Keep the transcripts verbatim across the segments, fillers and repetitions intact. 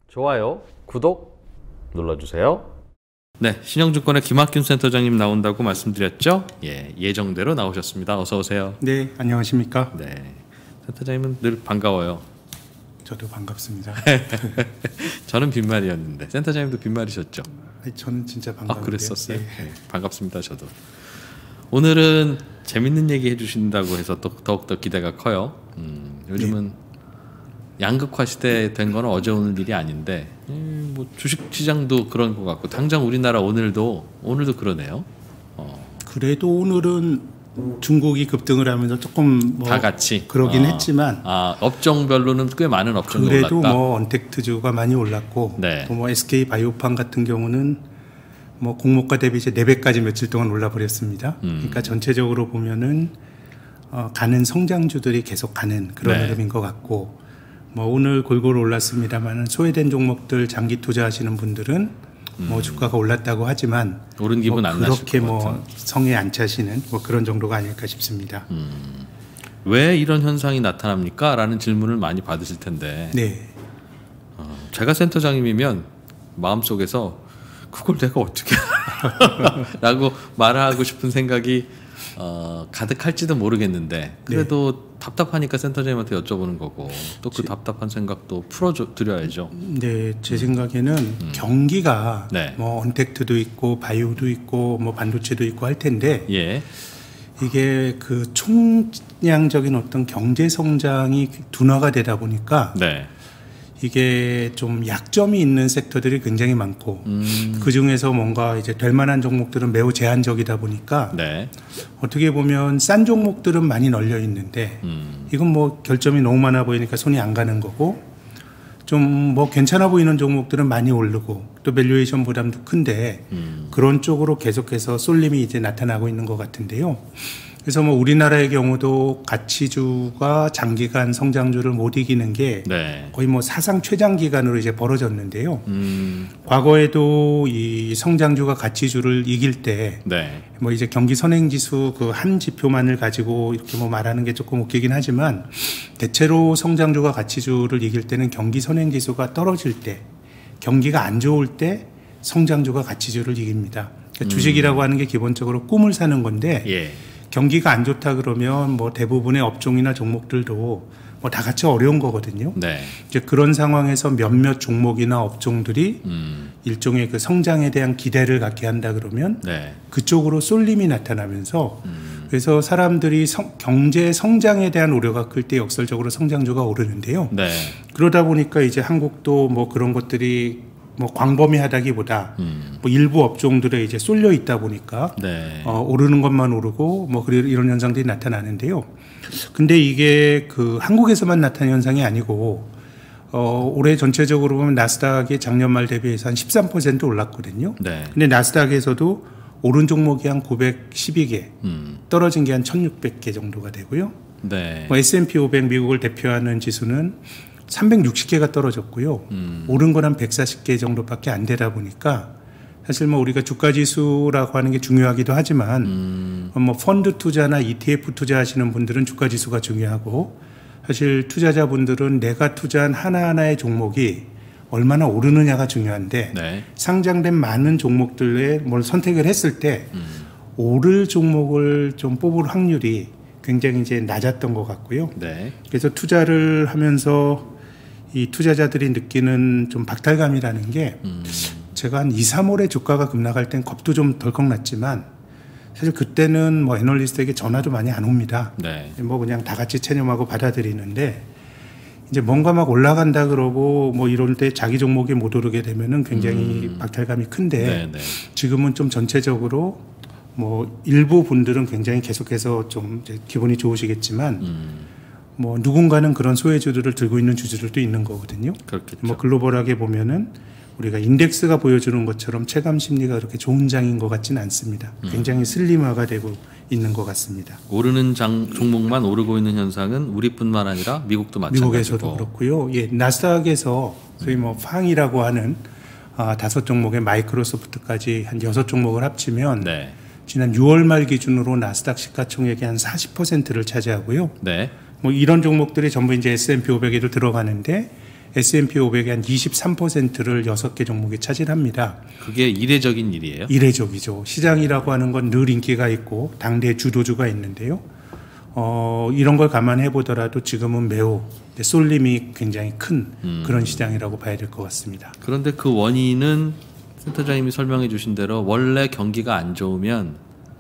좋아요, 구독 눌러주세요. 네, 신영증권의 김학균 센터장님 나온다고 말씀드렸죠? 예, 예정대로 나오셨습니다. 어서 오세요. 네, 안녕하십니까? 네, 센터장님은 늘 반가워요. 저도 반갑습니다. 저는 빈말이었는데 센터장님도 빈말이셨죠? 아니, 저는 진짜 반갑네요. 아, 그랬었어요? 네. 네, 반갑습니다. 저도. 오늘은 재밌는 얘기 해주신다고 해서 또 더욱더 기대가 커요. 음, 요즘은 네. 양극화 시대 된 건 어제 오늘 일이 아닌데 음, 뭐 주식시장도 그런 것 같고 당장 우리나라 오늘도 오늘도 그러네요. 어. 그래도 오늘은 중국이 급등을 하면서 조금 뭐 다 같이 그러긴 어. 했지만 아, 업종별로는 꽤 많은 업종이 그래도 올랐다. 뭐 언택트주가 많이 올랐고 네. 또 뭐 에스케이바이오팜 같은 경우는 뭐 공모가 대비 이제 네 배까지 며칠 동안 올라 버렸습니다. 음. 그러니까 전체적으로 보면은 어, 가는 성장주들이 계속 가는 그런 네. 흐름인 것 같고. 뭐 오늘 골고루 올랐습니다만 소외된 종목들 장기 투자하시는 분들은 음. 뭐 주가가 올랐다고 하지만 오른 기분 뭐 안 나실 그렇게 것 뭐 같은. 성에 안 차시는 뭐 그런 정도가 아닐까 싶습니다. 음. 왜 이런 현상이 나타납니까? 라는 질문을 많이 받으실 텐데 네. 어, 제가 센터장님이면 마음속에서 그걸 내가 어떻게 라고 말하고 싶은 생각이 어, 가득할지도 모르겠는데 그래도 네. 답답하니까 센터장님한테 여쭤보는 거고 또 그 답답한 생각도 풀어드려야죠. 네, 제 생각에는 음. 경기가 네. 뭐 언택트도 있고 바이오도 있고 뭐 반도체도 있고 할 텐데 예. 이게 그 총량적인 어떤 경제 성장이 둔화가 되다 보니까 네. 이게 좀 약점이 있는 섹터들이 굉장히 많고 음. 그 중에서 뭔가 이제 될 만한 종목들은 매우 제한적이다 보니까 네. 어떻게 보면 싼 종목들은 많이 널려 있는데 음. 이건 뭐 결점이 너무 많아 보이니까 손이 안 가는 거고 좀 뭐 괜찮아 보이는 종목들은 많이 오르고 또 밸류에이션 부담도 큰데 음. 그런 쪽으로 계속해서 쏠림이 이제 나타나고 있는 것 같은데요. 그래서 뭐 우리나라의 경우도 가치주가 장기간 성장주를 못 이기는 게 네. 거의 뭐 사상 최장 기간으로 이제 벌어졌는데요. 음. 과거에도 이 성장주가 가치주를 이길 때 뭐 네. 이제 경기 선행지수 그 한 지표만을 가지고 이렇게 뭐 말하는 게 조금 웃기긴 하지만 대체로 성장주가 가치주를 이길 때는 경기 선행지수가 떨어질 때 경기가 안 좋을 때 성장주가 가치주를 이깁니다. 그러니까 음. 주식이라고 하는 게 기본적으로 꿈을 사는 건데 예. 경기가 안 좋다 그러면 뭐 대부분의 업종이나 종목들도 뭐 다 같이 어려운 거거든요. 네. 이제 그런 상황에서 몇몇 종목이나 업종들이 음. 일종의 그 성장에 대한 기대를 갖게 한다 그러면 네. 그쪽으로 쏠림이 나타나면서 음. 그래서 사람들이 성, 경제 성장에 대한 우려가 클 때 역설적으로 성장주가 오르는데요. 네. 그러다 보니까 이제 한국도 뭐 그런 것들이 뭐 광범위하다기보다 음. 뭐 일부 업종들에 이제 쏠려 있다 보니까 네. 어, 오르는 것만 오르고 뭐 이런 현상들이 나타나는데요. 근데 이게 그 한국에서만 나타나는 현상이 아니고 어, 올해 전체적으로 보면 나스닥이 작년 말 대비해서 한 십삼 퍼센트 올랐거든요. 네. 근데 나스닥에서도 오른 종목이 한 구백십이 개, 음. 떨어진 게 한 천육백 개 정도가 되고요. 네. 뭐 에스 앤 피 오백 미국을 대표하는 지수는 삼백육십 개가 떨어졌고요. 음. 오른 건 한 백사십 개 정도밖에 안 되다 보니까 사실 뭐 우리가 주가 지수라고 하는 게 중요하기도 하지만 음. 뭐 펀드 투자나 이 티 에프 투자하시는 분들은 주가 지수가 중요하고 사실 투자자분들은 내가 투자한 하나하나의 종목이 얼마나 오르느냐가 중요한데 네. 상장된 많은 종목들에 뭘 선택을 했을 때 음. 오를 종목을 좀 뽑을 확률이 굉장히 이제 낮았던 것 같고요. 네. 그래서 투자를 하면서 이 투자자들이 느끼는 좀 박탈감이라는 게 음. 제가 한 이, 삼월에 주가가 급락할 땐 겁도 좀 덜컥 났지만 사실 그때는 뭐 애널리스트에게 전화도 많이 안 옵니다. 네. 뭐 그냥 다 같이 체념하고 받아들이는데 이제 뭔가 막 올라간다 그러고 뭐 이럴 때 자기 종목이 못 오르게 되면은 굉장히 음. 박탈감이 큰데 네, 네. 지금은 좀 전체적으로 뭐 일부 분들은 굉장히 계속해서 좀 이제 기분이 좋으시겠지만 음. 뭐 누군가는 그런 소외주들을 들고 있는 주주들도 있는 거거든요. 그렇겠죠. 뭐 글로벌하게 보면은 우리가 인덱스가 보여주는 것처럼 체감 심리가 그렇게 좋은 장인 것 같지는 않습니다. 음. 굉장히 슬림화가 되고 있는 것 같습니다. 오르는 장 종목만 오르고 있는 현상은 우리뿐만 아니라 미국도 마찬가지고. 미국에서도 그렇고요. 예, 나스닥에서 소위 뭐 팡이라고 하는 아, 다섯 종목의 마이크로소프트까지 한 여섯 종목을 합치면 네. 지난 유월 말 기준으로 나스닥 시가총액의 한 사십 퍼센트를 차지하고요. 네. 뭐 이런 종목들이 전부 이제 에스 앤 피 오백에도 들어가는데 에스 앤 피 오백의 한 이십삼 퍼센트를 여섯 개 종목이 차지합니다. 그게 이례적인 일이에요? 이례적이죠. 시장이라고 하는 건 늘 인기가 있고 당대 주도주가 있는데요. 어, 이런 걸 감안해 보더라도 지금은 매우 쏠림이 굉장히 큰 음. 그런 시장이라고 봐야 될 것 같습니다. 그런데 그 원인은 센터장님이 설명해 주신 대로 원래 경기가 안 좋으면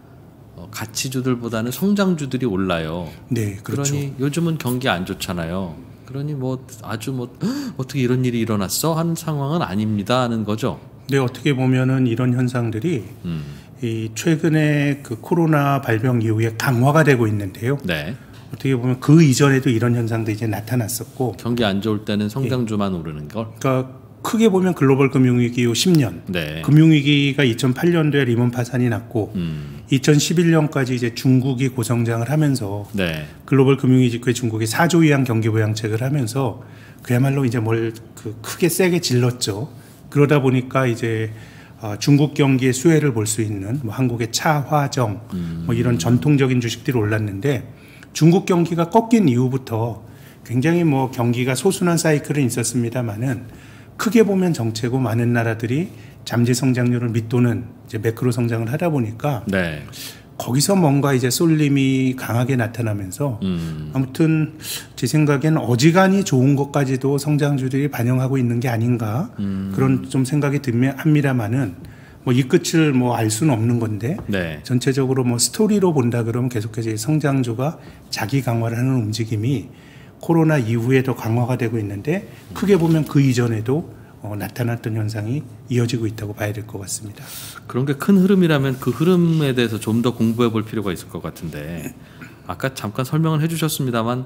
어, 가치주들보다는 성장주들이 올라요. 네, 그렇죠. 그러니 요즘은 경기 안 좋잖아요. 그러니 뭐 아주 뭐 어떻게 이런 일이 일어났어 하는 상황은 아닙니다 하는 거죠. 네, 어떻게 보면은 이런 현상들이 음. 이 최근에 그 코로나 발병 이후에 강화가 되고 있는데요. 네. 어떻게 보면 그 이전에도 이런 현상도 이제 나타났었고 경기 안 좋을 때는 성장주만 예. 오르는 걸. 그러니까 크게 보면 글로벌 금융위기 이후 십 년, 네. 금융위기가 이천팔 년도에 리먼 파산이 났고 음. 이천십일 년까지 이제 중국이 고성장을 하면서 네. 글로벌 금융위기 직후에 중국이 사조 이상 경기 부양책을 하면서 그야말로 이제 뭘 그 크게 세게 질렀죠. 그러다 보니까 이제 어, 중국 경기의 수혜를 볼 수 있는 뭐 한국의 차, 화정 음. 뭐 이런 전통적인 주식들이 올랐는데 중국 경기가 꺾인 이후부터 굉장히 뭐 경기가 소순한 사이클은 있었습니다만은 크게 보면 정체고 많은 나라들이 잠재 성장률을 밑도는 이제 매크로 성장을 하다 보니까 네. 거기서 뭔가 이제 쏠림이 강하게 나타나면서 음. 아무튼 제 생각엔 어지간히 좋은 것까지도 성장주들이 반영하고 있는 게 아닌가 음. 그런 좀 생각이 듭니다만은 뭐 이 끝을 뭐 알 수는 없는 건데 네. 전체적으로 뭐 스토리로 본다 그러면 계속해서 성장주가 자기 강화를 하는 움직임이 코로나 이후에 더 강화가 되고 있는데 크게 보면 그 이전에도 어, 나타났던 현상이 이어지고 있다고 봐야 될 것 같습니다. 그런 게 큰 흐름이라면 그 흐름에 대해서 좀 더 공부해 볼 필요가 있을 것 같은데 아까 잠깐 설명을 해주셨습니다만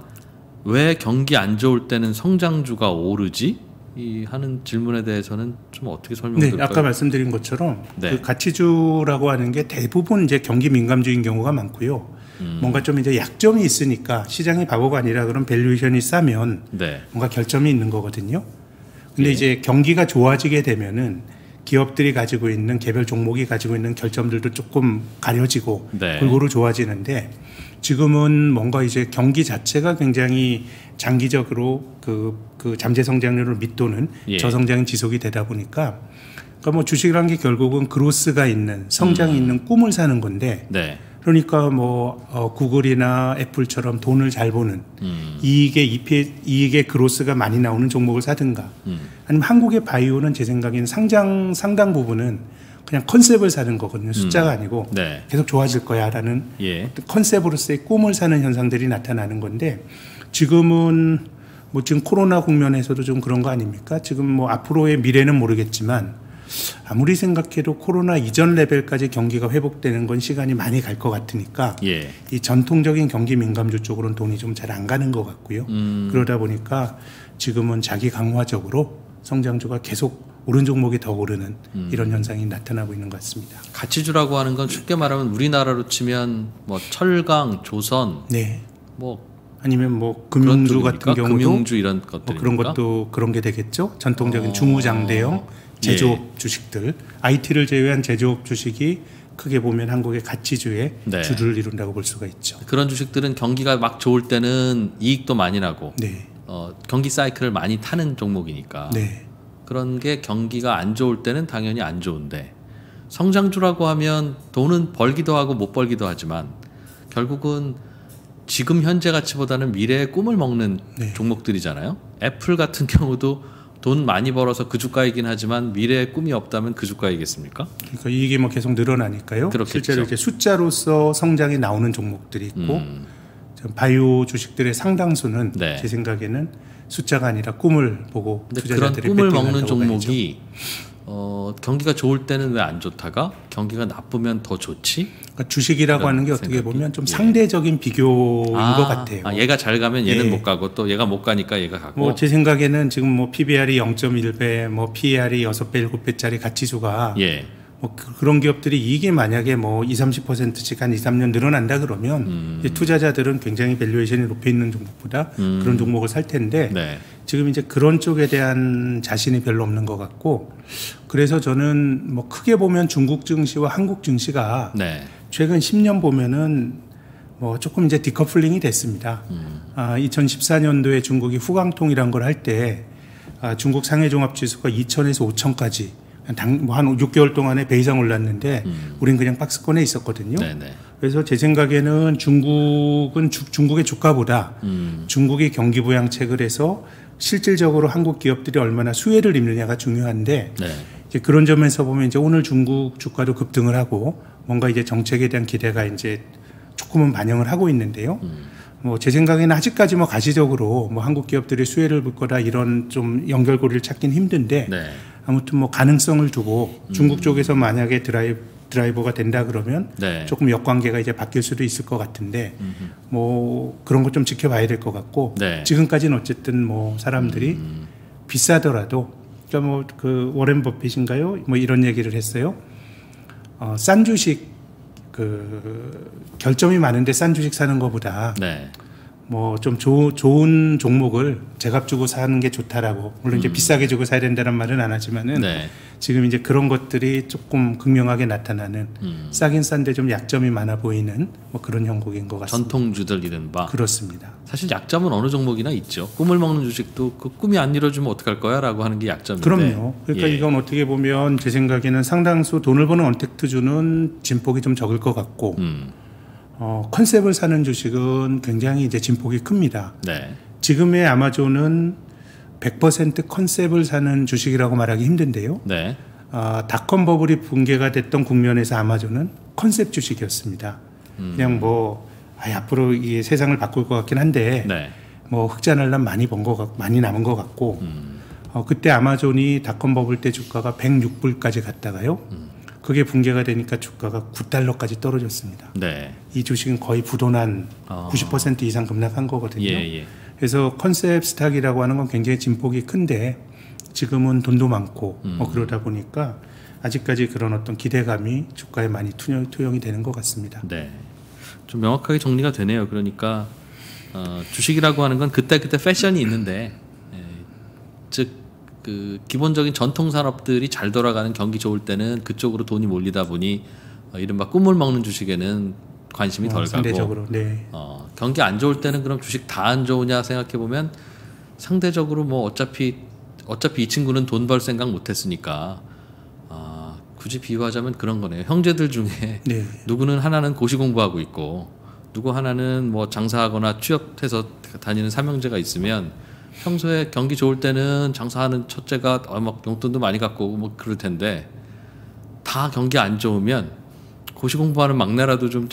왜 경기 안 좋을 때는 성장주가 오르지? 이 하는 질문에 대해서는 좀 어떻게 설명드릴까요? 네, 아까 말씀드린 것처럼 네. 그 가치주라고 하는 게 대부분 이제 경기 민감주인 경우가 많고요. 음. 뭔가 좀 이제 약점이 있으니까 시장이 바보가 아니라 그런 밸류에이션이 싸면 네. 뭔가 결점이 있는 거거든요. 근데 네. 이제 경기가 좋아지게 되면은 기업들이 가지고 있는 개별 종목이 가지고 있는 결점들도 조금 가려지고 네. 골고루 좋아지는데 지금은 뭔가 이제 경기 자체가 굉장히 장기적으로 그, 그 잠재 성장률을 밑도는 예. 저성장이 지속이 되다 보니까 그러니까 뭐 주식이라는 게 결국은 그로스가 있는 성장이 음. 있는 꿈을 사는 건데 네. 그러니까 뭐 어, 구글이나 애플처럼 돈을 잘 버는 음. 이익의 이피, 이익의 그로스가 많이 나오는 종목을 사든가 음. 아니면 한국의 바이오는 제 생각에는 상장 상당 부분은 그냥 컨셉을 사는 거거든요. 숫자가 음. 아니고 네. 계속 좋아질 거야라는 예. 컨셉으로서의 꿈을 사는 현상들이 나타나는 건데 지금은 뭐 지금 코로나 국면에서도 좀 그런 거 아닙니까? 지금 뭐 앞으로의 미래는 모르겠지만 아무리 생각해도 코로나 이전 레벨까지 경기가 회복되는 건 시간이 많이 갈 것 같으니까 예. 이 전통적인 경기 민감주 쪽으로는 돈이 좀 잘 안 가는 것 같고요. 음. 그러다 보니까 지금은 자기 강화적으로 성장주가 계속 오른 종목이 더 오르는 음. 이런 현상이 나타나고 있는 것 같습니다. 가치주라고 하는 건 쉽게 말하면 우리나라로 치면 뭐 철강, 조선, 네. 뭐 아니면 뭐 금융주 같은 경우도 금융주 이런 것들 뭐 그런 것도 그런 게 되겠죠. 전통적인 어. 주무장대형 제조업 예. 주식들, 아이티를 제외한 제조업 주식이 크게 보면 한국의 가치주의 네. 주를 이룬다고 볼 수가 있죠. 그런 주식들은 경기가 막 좋을 때는 이익도 많이 나고 네. 어, 경기 사이클을 많이 타는 종목이니까 네. 그런 게 경기가 안 좋을 때는 당연히 안 좋은데 성장주라고 하면 돈은 벌기도 하고 못 벌기도 하지만 결국은 지금 현재 가치보다는 미래의 꿈을 먹는 네. 종목들이잖아요. 애플 같은 경우도 돈 많이 벌어서 그 주가이긴 하지만 미래의 꿈이 없다면 그 주가이겠습니까? 그러니까 이익이 뭐 계속 늘어나니까요. 그렇겠죠. 실제로 이제 숫자로서 성장이 나오는 종목들이 있고 음. 바이오 주식들의 상당수는 네. 제 생각에는 숫자가 아니라 꿈을 보고 투자자들이 그런 꿈을 먹는 종목이 어, 경기가 좋을 때는 왜 안 좋다가 경기가 나쁘면 더 좋지? 그러니까 주식이라고 하는 게 어떻게 생각이? 보면 좀 예. 상대적인 비교인 아, 것 같아요. 아, 얘가 잘 가면 얘는 예. 못 가고 또 얘가 못 가니까 얘가 가고. 뭐 제 생각에는 지금 뭐 피비알이 영 점 일 배, 뭐 피이알이 여섯 배, 일곱 배짜리 가치주가 예. 뭐 그런 기업들이 이익이 만약에 뭐 이십, 삼십 퍼센트씩 한 이, 삼 년 늘어난다 그러면 음. 투자자들은 굉장히 밸류에이션이 높여 있는 종목보다 음. 그런 종목을 살 텐데 네. 지금 이제 그런 쪽에 대한 자신이 별로 없는 것 같고 그래서 저는 뭐 크게 보면 중국 증시와 한국 증시가 네. 최근 십 년 보면은 뭐 조금 이제 디커플링이 됐습니다. 음. 아, 이천십사 년도에 중국이 후광통이란 걸 할 때 아, 중국 상해종합지수가 이천에서 오천까지 당, 뭐 한 육 개월 동안에 배 이상 올랐는데 음. 우린 그냥 박스권에 있었거든요. 네네. 그래서 제 생각에는 중국은 주, 중국의 주가보다 음. 중국이 경기 부양책을 해서 실질적으로 한국 기업들이 얼마나 수혜를 입느냐가 중요한데 네. 이제 그런 점에서 보면 이제 오늘 중국 주가도 급등을 하고 뭔가 이제 정책에 대한 기대가 이제 조금은 반영을 하고 있는데요. 음. 뭐 제 생각에는 아직까지 뭐 가시적으로 뭐 한국 기업들이 수혜를 볼 거다 이런 좀 연결고리를 찾긴 힘든데 네. 아무튼 뭐 가능성을 두고 음. 중국 쪽에서 만약에 드라이브, 드라이버가 된다 그러면 네. 조금 역관계가 이제 바뀔 수도 있을 것 같은데 음흠. 뭐 그런 것 좀 지켜봐야 될 것 같고 네. 지금까지는 어쨌든 뭐 사람들이 음. 비싸더라도 그러니까 뭐 그 워렌 버핏인가요? 뭐 이런 얘기를 했어요. 어, 싼 주식 그 결점이 많은데 싼 주식 사는 것보다 네. 뭐 좀 좋은 종목을 제값 주고 사는 게 좋다라고 물론 음. 이제 비싸게 주고 사야 된다는 말은 안 하지만은 네. 지금 이제 그런 것들이 조금 극명하게 나타나는 음. 싸긴 싼데 좀 약점이 많아 보이는 뭐 그런 형국인 것 같습니다. 전통주들 이른바 그렇습니다. 사실 약점은 어느 종목이나 있죠. 꿈을 먹는 주식도 그 꿈이 안 이루어지면 어떡할 거야라고 하는 게 약점인데. 그럼요. 그러니까 예. 이건 어떻게 보면 제 생각에는 상당수 돈을 버는 언택트주는 진폭이 좀 적을 것 같고. 음. 어, 컨셉을 사는 주식은 굉장히 이제 진폭이 큽니다. 네. 지금의 아마존은 백 퍼센트 컨셉을 사는 주식이라고 말하기 힘든데요. 네. 어, 닷컴 버블이 붕괴가 됐던 국면에서 아마존은 컨셉 주식이었습니다. 음. 그냥 뭐 아, 앞으로 이 세상을 바꿀 것 같긴 한데 네. 뭐 흑자 날람 많이 번 거 같고 많이 남은 것 같고 음. 어, 그때 아마존이 닷컴 버블 때 주가가 백육 불까지 갔다가요. 음. 그게 붕괴가 되니까 주가가 구 달러까지 떨어졌습니다. 네. 이 주식은 거의 부도난 어. 구십 퍼센트 이상 급락한 거거든요. 예, 예. 그래서 컨셉 스탁이라고 하는 건 굉장히 진폭이 큰데 지금은 돈도 많고 음. 뭐 그러다 보니까 아직까지 그런 어떤 기대감이 주가에 많이 투영, 투영이 되는 것 같습니다. 네. 좀 명확하게 정리가 되네요. 그러니까 어, 주식이라고 하는 건 그때그때 패션이 있는데 예, 즉 그 기본적인 전통 산업들이 잘 돌아가는 경기 좋을 때는 그쪽으로 돈이 몰리다 보니 어, 이른바 꿈을 먹는 주식에는 관심이 덜 어, 상대적으로, 가고 네. 어, 경기 안 좋을 때는 그럼 주식 다 안 좋으냐 생각해 보면 상대적으로 뭐 어차피 어차피 이 친구는 돈 벌 생각 못 했으니까 어, 굳이 비유하자면 그런 거네요. 형제들 중에 네. 누구는 하나는 고시 공부하고 있고 누구 하나는 뭐 장사하거나 취업해서 다니는 삼형제가 있으면 평소에 경기 좋을 때는 장사하는 첫째가 어, 막 용돈도 많이 갖고 오고 뭐 그럴 텐데 다 경기 안 좋으면 고시 공부하는 막내라도 좀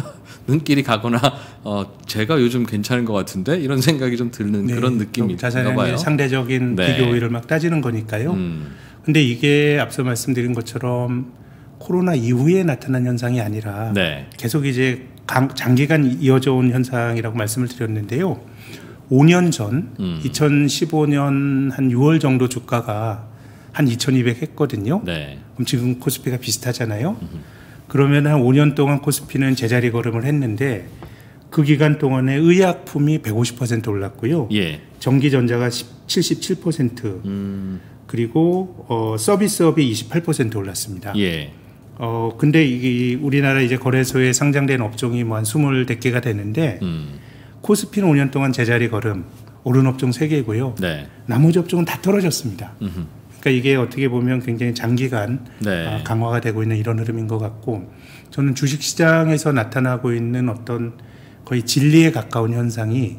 눈길이 가거나 어, 제가 요즘 괜찮은 것 같은데 이런 생각이 좀 드는 네, 그런 느낌이 자산의 봐요. 상대적인 네. 비교를 막 따지는 거니까요. 음. 근데 이게 앞서 말씀드린 것처럼 코로나 이후에 나타난 현상이 아니라 네. 계속 이제 강, 장기간 이어져 온 현상이라고 말씀을 드렸는데요. 오 년 전, 음. 이천십오 년 한 유월 정도 주가가 한 이천이백 했거든요. 네. 그럼 지금 코스피가 비슷하잖아요. 음흠. 그러면 한 오 년 동안 코스피는 제자리 걸음을 했는데 그 기간 동안에 의약품이 백오십 퍼센트 올랐고요. 예. 전기전자가 칠십칠 퍼센트 음. 그리고 어, 서비스업이 이십팔 퍼센트 올랐습니다. 예. 어, 근데 이게 우리나라 이제 거래소에 상장된 업종이 뭐 한 스물네 개가 되는데 음. 코스피는 오 년 동안 제자리 걸음, 오른 업종 세 개고요. 네. 나머지 업종은 다 떨어졌습니다. 음흠. 그러니까 이게 어떻게 보면 굉장히 장기간 네. 강화가 되고 있는 이런 흐름인 것 같고 저는 주식시장에서 나타나고 있는 어떤 거의 진리에 가까운 현상이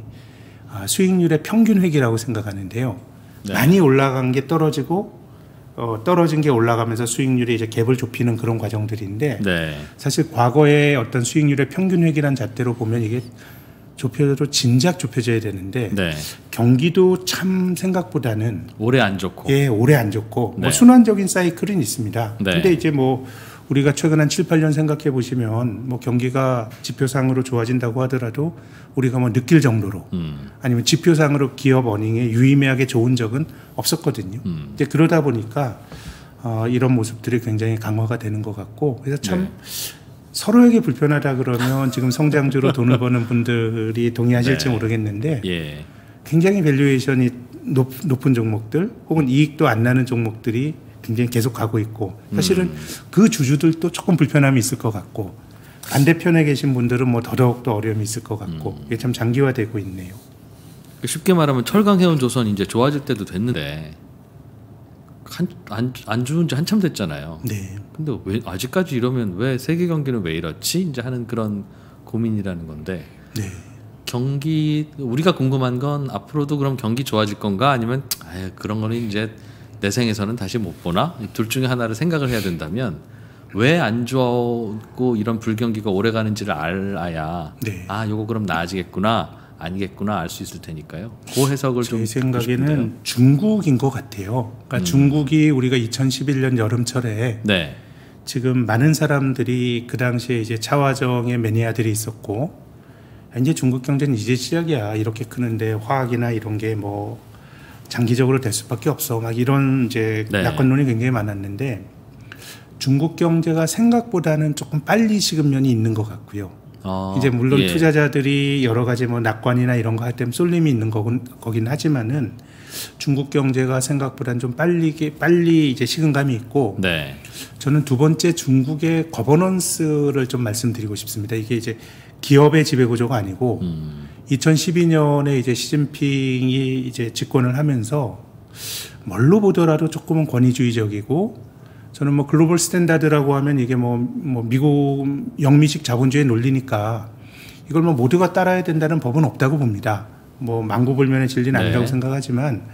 수익률의 평균 회귀라고 생각하는데요. 네. 많이 올라간 게 떨어지고 어, 떨어진 게 올라가면서 수익률이 이제 갭을 좁히는 그런 과정들인데 네. 사실 과거의 어떤 수익률의 평균 회귀란 잣대로 보면 이게 좁혀도 진작 좁혀져야 되는데 네. 경기도 참 생각보다는 오래 안 좋고 예, 오래 안 좋고 네. 뭐 순환적인 사이클은 있습니다. 네. 근데 이제 뭐 우리가 최근 한 칠, 팔 년 생각해 보시면 뭐 경기가 지표상으로 좋아진다고 하더라도 우리가 뭐 느낄 정도로 음. 아니면 지표상으로 기업 어닝에 유의미하게 좋은 적은 없었거든요. 음. 이제 그러다 보니까 어, 이런 모습들이 굉장히 강화가 되는 것 같고 그래서 참 네. 서로에게 불편하다 그러면 지금 성장주로 돈을 버는 분들이 동의하실지 네. 모르겠는데 예. 굉장히 밸류에이션이 높, 높은 종목들 혹은 이익도 안 나는 종목들이 굉장히 계속 가고 있고 사실은 음. 그 주주들도 조금 불편함이 있을 것 같고 반대편에 계신 분들은 뭐 더더욱 더 어려움이 있을 것 같고 음. 이게 참 장기화되고 있네요. 쉽게 말하면 철강 해운 조선이 이제 좋아질 때도 됐는데 한, 안, 안 좋은 지 한참 됐잖아요. 네. 근데 왜 아직까지 이러면 왜 세계 경기는 왜 이렇지? 이제 하는 그런 고민이라는 건데. 네. 경기 우리가 궁금한 건 앞으로도 그럼 경기 좋아질 건가 아니면 아유, 그런 거는 이제 내 생에서는 다시 못 보나? 둘 중에 하나를 생각을 해야 된다면 왜 안 좋고 이런 불경기가 오래 가는지를 알아야 네. 아, 요거 그럼 나아지겠구나. 아니겠구나 알 수 있을 테니까요. 그 해석을 좀. 제 생각에는 중국인 것 같아요. 그러니까 음. 중국이 우리가 이천십일 년 여름철에 네. 지금 많은 사람들이 그 당시에 이제 차화정의 매니아들이 있었고 이제 중국 경제는 이제 시작이야. 이렇게 크는데 화학이나 이런 게 뭐 장기적으로 될 수밖에 없어. 막 이런 이제 네. 낙관론이 굉장히 많았는데 중국 경제가 생각보다는 조금 빨리 식은 면이 있는 것 같고요. 어, 이제 물론 예. 투자자들이 여러 가지 뭐 낙관이나 이런 거 할 때는 쏠림이 있는 거긴, 거긴 하지만은 중국 경제가 생각보다는 좀 빨리 빨리 이제 식은감이 있고 네. 저는 두 번째 중국의 거버넌스를 좀 말씀드리고 싶습니다. 이게 이제 기업의 지배 구조가 아니고 음. 이천십이 년에 이제 시진핑이 이제 집권을 하면서 뭘로 보더라도 조금은 권위주의적이고 저는 뭐 글로벌 스탠다드라고 하면 이게 뭐, 뭐 미국 영미식 자본주의 논리니까 이걸 뭐 모두가 따라야 된다는 법은 없다고 봅니다. 뭐 만고불면의 진리는 네. 아니라고 생각하지만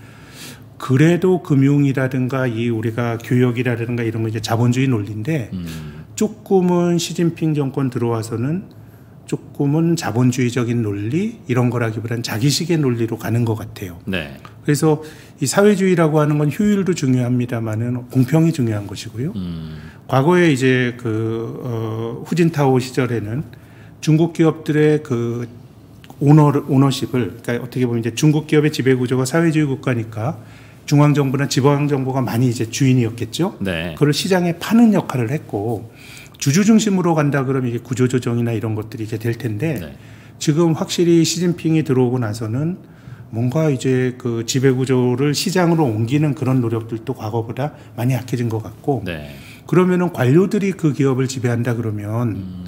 그래도 금융이라든가 이 우리가 교역이라든가 이런 거 이제 자본주의 논리인데 음. 조금은 시진핑 정권 들어와서는 조금은 자본주의적인 논리 이런 거라기보다는 자기식의 논리로 가는 것 같아요. 네. 그래서 이 사회주의라고 하는 건 효율도 중요합니다만은 공평이 중요한 것이고요. 음. 과거에 이제 그 어, 후진타오 시절에는 중국 기업들의 그 오너 오너십을 그러니까 어떻게 보면 이제 중국 기업의 지배 구조가 사회주의 국가니까 중앙 정부나 지방 정부가 많이 이제 주인이었겠죠. 네. 그걸 시장에 파는 역할을 했고. 주주 중심으로 간다 그러면 이게 구조조정이나 이런 것들이 이제 될 텐데 네. 지금 확실히 시진핑이 들어오고 나서는 뭔가 이제 그 지배구조를 시장으로 옮기는 그런 노력들도 과거보다 많이 약해진 것 같고 네. 그러면은 관료들이 그 기업을 지배한다 그러면 음.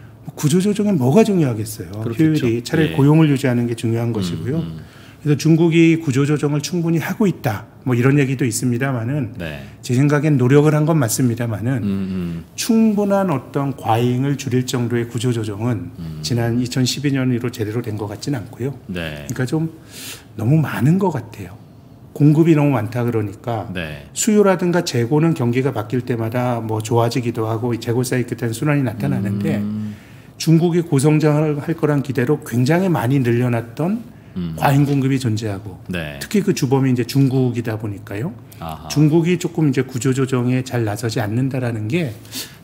구조조정에 뭐가 중요하겠어요. 그렇겠죠. 효율이 차라리 네. 고용을 유지하는 게 중요한 음, 것이고요. 음. 그래서 중국이 구조조정을 충분히 하고 있다. 뭐 이런 얘기도 있습니다만은 네. 제 생각엔 노력을 한 건 맞습니다만은 음, 음. 충분한 어떤 과잉을 줄일 정도의 구조조정은 음. 지난 이천십이 년으로 제대로 된 것 같지는 않고요. 네. 그러니까 좀 너무 많은 것 같아요. 공급이 너무 많다 그러니까 네. 수요라든가 재고는 경기가 바뀔 때마다 뭐 좋아지기도 하고 재고 사이클 때 순환이 나타나는데 음. 중국이 고성장을 할 거란 기대로 굉장히 많이 늘려놨던 음. 과잉 공급이 존재하고 네. 특히 그 주범이 이제 중국이다 보니까요. 아하. 중국이 조금 이제 구조 조정에 잘 나서지 않는다라는 게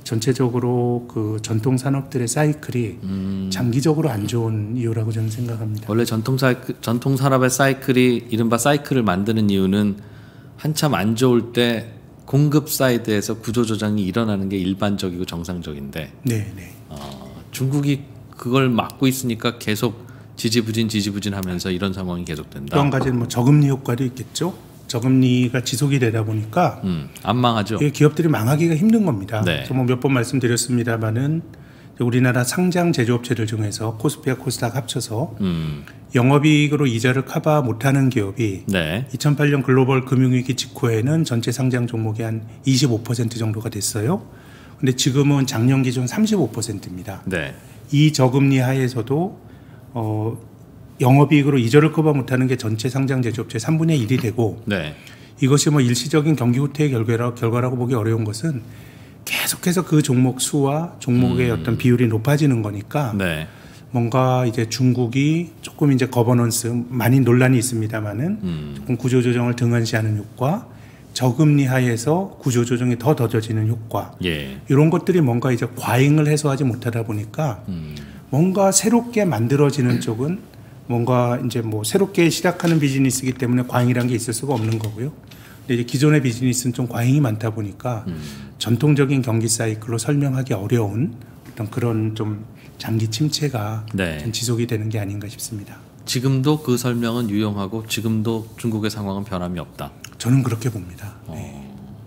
전체적으로 그 전통 산업들의 사이클이 음. 장기적으로 안 좋은 이유라고 저는 생각합니다. 원래 전통 사이클, 전통 산업의 사이클이 이른바 사이클을 만드는 이유는 한참 안 좋을 때 공급 사이드에서 구조 조정이 일어나는 게 일반적이고 정상적인데 네, 네. 어, 중국이 그걸 막고 있으니까 계속 지지부진 지지부진하면서 이런 상황이 계속된다. 또 한 가지는 뭐 저금리 효과도 있겠죠. 저금리가 지속이 되다 보니까 음, 안 망하죠. 기업들이 망하기가 힘든 겁니다. 네. 뭐 몇 번 말씀드렸습니다만은 우리나라 상장 제조업체들 중에서 코스피와 코스닥 합쳐서 음. 영업이익으로 이자를 커버 못하는 기업이 네. 이천팔 년 글로벌 금융위기 직후에는 전체 상장 종목의 한 이십오 퍼센트 정도가 됐어요. 근데 지금은 작년 기준 삼십오 퍼센트입니다. 네. 이 저금리 하에서도 어, 영업이익으로 이자를 커버 못하는 게 전체 상장 제조업체의 삼분의 일이 되고 네. 이것이 뭐 일시적인 경기 후퇴의 결과라, 결과라고 보기 어려운 것은 계속해서 그 종목 수와 종목의 음. 어떤 비율이 높아지는 거니까 네. 뭔가 이제 중국이 조금 이제 거버넌스 많이 논란이 있습니다만은 음. 조금 구조조정을 등한시하는 효과 저금리 하에서 구조조정이 더 더뎌지는 효과 예. 이런 것들이 뭔가 이제 과잉을 해소하지 못하다 보니까 음. 뭔가 새롭게 만들어지는 쪽은 뭔가 이제 뭐 새롭게 시작하는 비즈니스이기 때문에 과잉이라는 게 있을 수가 없는 거고요. 근데 이제 기존의 비즈니스는 좀 과잉이 많다 보니까 음. 전통적인 경기 사이클로 설명하기 어려운 어떤 그런 좀 장기 침체가 네. 좀 지속이 되는 게 아닌가 싶습니다. 지금도 그 설명은 유용하고 지금도 중국의 상황은 변함이 없다. 저는 그렇게 봅니다. 어. 네.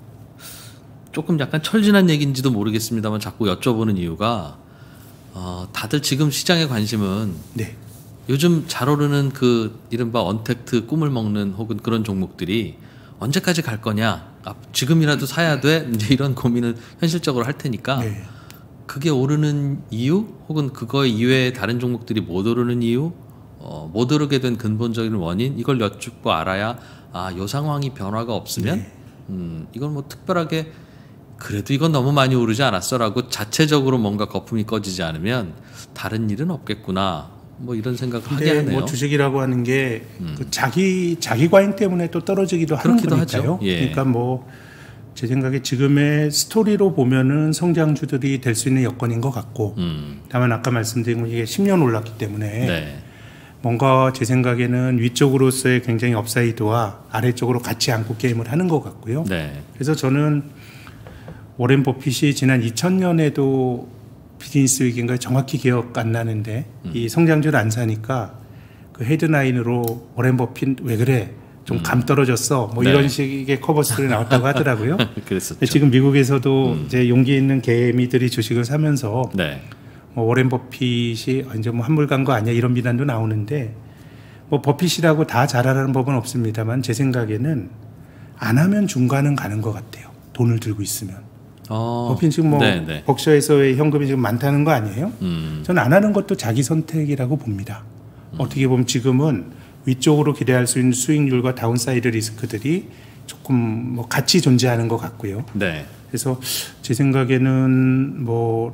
조금 약간 철진한 얘기인지도 모르겠습니다만 자꾸 여쭤보는 이유가 어, 다들 지금 시장의 관심은 네. 요즘 잘 오르는 그 이른바 언택트 꿈을 먹는 혹은 그런 종목들이 언제까지 갈 거냐, 아, 지금이라도 사야 돼, 이제 이런 고민을 현실적으로 할 테니까 네. 그게 오르는 이유 혹은 그거 이외에 다른 종목들이 못 오르는 이유, 어, 못 오르게 된 근본적인 원인, 이걸 여쭙고 알아야 아, 요 상황이 변화가 없으면 네. 음, 이건 뭐 특별하게 그래도 이건 너무 많이 오르지 않았어라고 자체적으로 뭔가 거품이 꺼지지 않으면 다른 일은 없겠구나, 뭐 이런 생각을 하게 하네요. 뭐 주식이라고 하는 게 음. 그 자기 자기 과잉 때문에 또 떨어지기도 하는 거니까요. 예. 그러니까 뭐 제 생각에 지금의 스토리로 보면은 성장주들이 될 수 있는 여건인 것 같고, 음. 다만 아까 말씀드린 건 이게 십 년 올랐기 때문에 네. 뭔가 제 생각에는 위쪽으로서의 굉장히 업사이드와 아래쪽으로 같이 안고 게임을 하는 것 같고요. 네. 그래서 저는 워렌 버핏이 지난 이천 년에도 비즈니스 위기인가 정확히 기억 안 나는데 음. 이 성장주를 안 사니까 그 헤드라인으로 워렌 버핏 왜 그래? 좀 감 떨어졌어. 뭐 네. 이런 식의 커버스토리 나왔다고 하더라고요. 그랬었죠. 지금 미국에서도 음. 이제 용기 있는 개미들이 주식을 사면서 네. 뭐 워렌 버핏이 이제 뭐 한물 간 거 아니야 이런 비난도 나오는데 뭐 버핏이라고 다 잘하라는 법은 없습니다만 제 생각에는 안 하면 중간은 가는 것 같아요. 돈을 들고 있으면. 어. 버핏 지금 뭐 네네. 벅셔에서의 현금이 지금 많다는 거 아니에요? 음. 저는 안 하는 것도 자기 선택이라고 봅니다. 음. 어떻게 보면 지금은 위쪽으로 기대할 수 있는 수익률과 다운사이드 리스크들이 조금 뭐 같이 존재하는 것 같고요. 네. 그래서 제 생각에는 뭐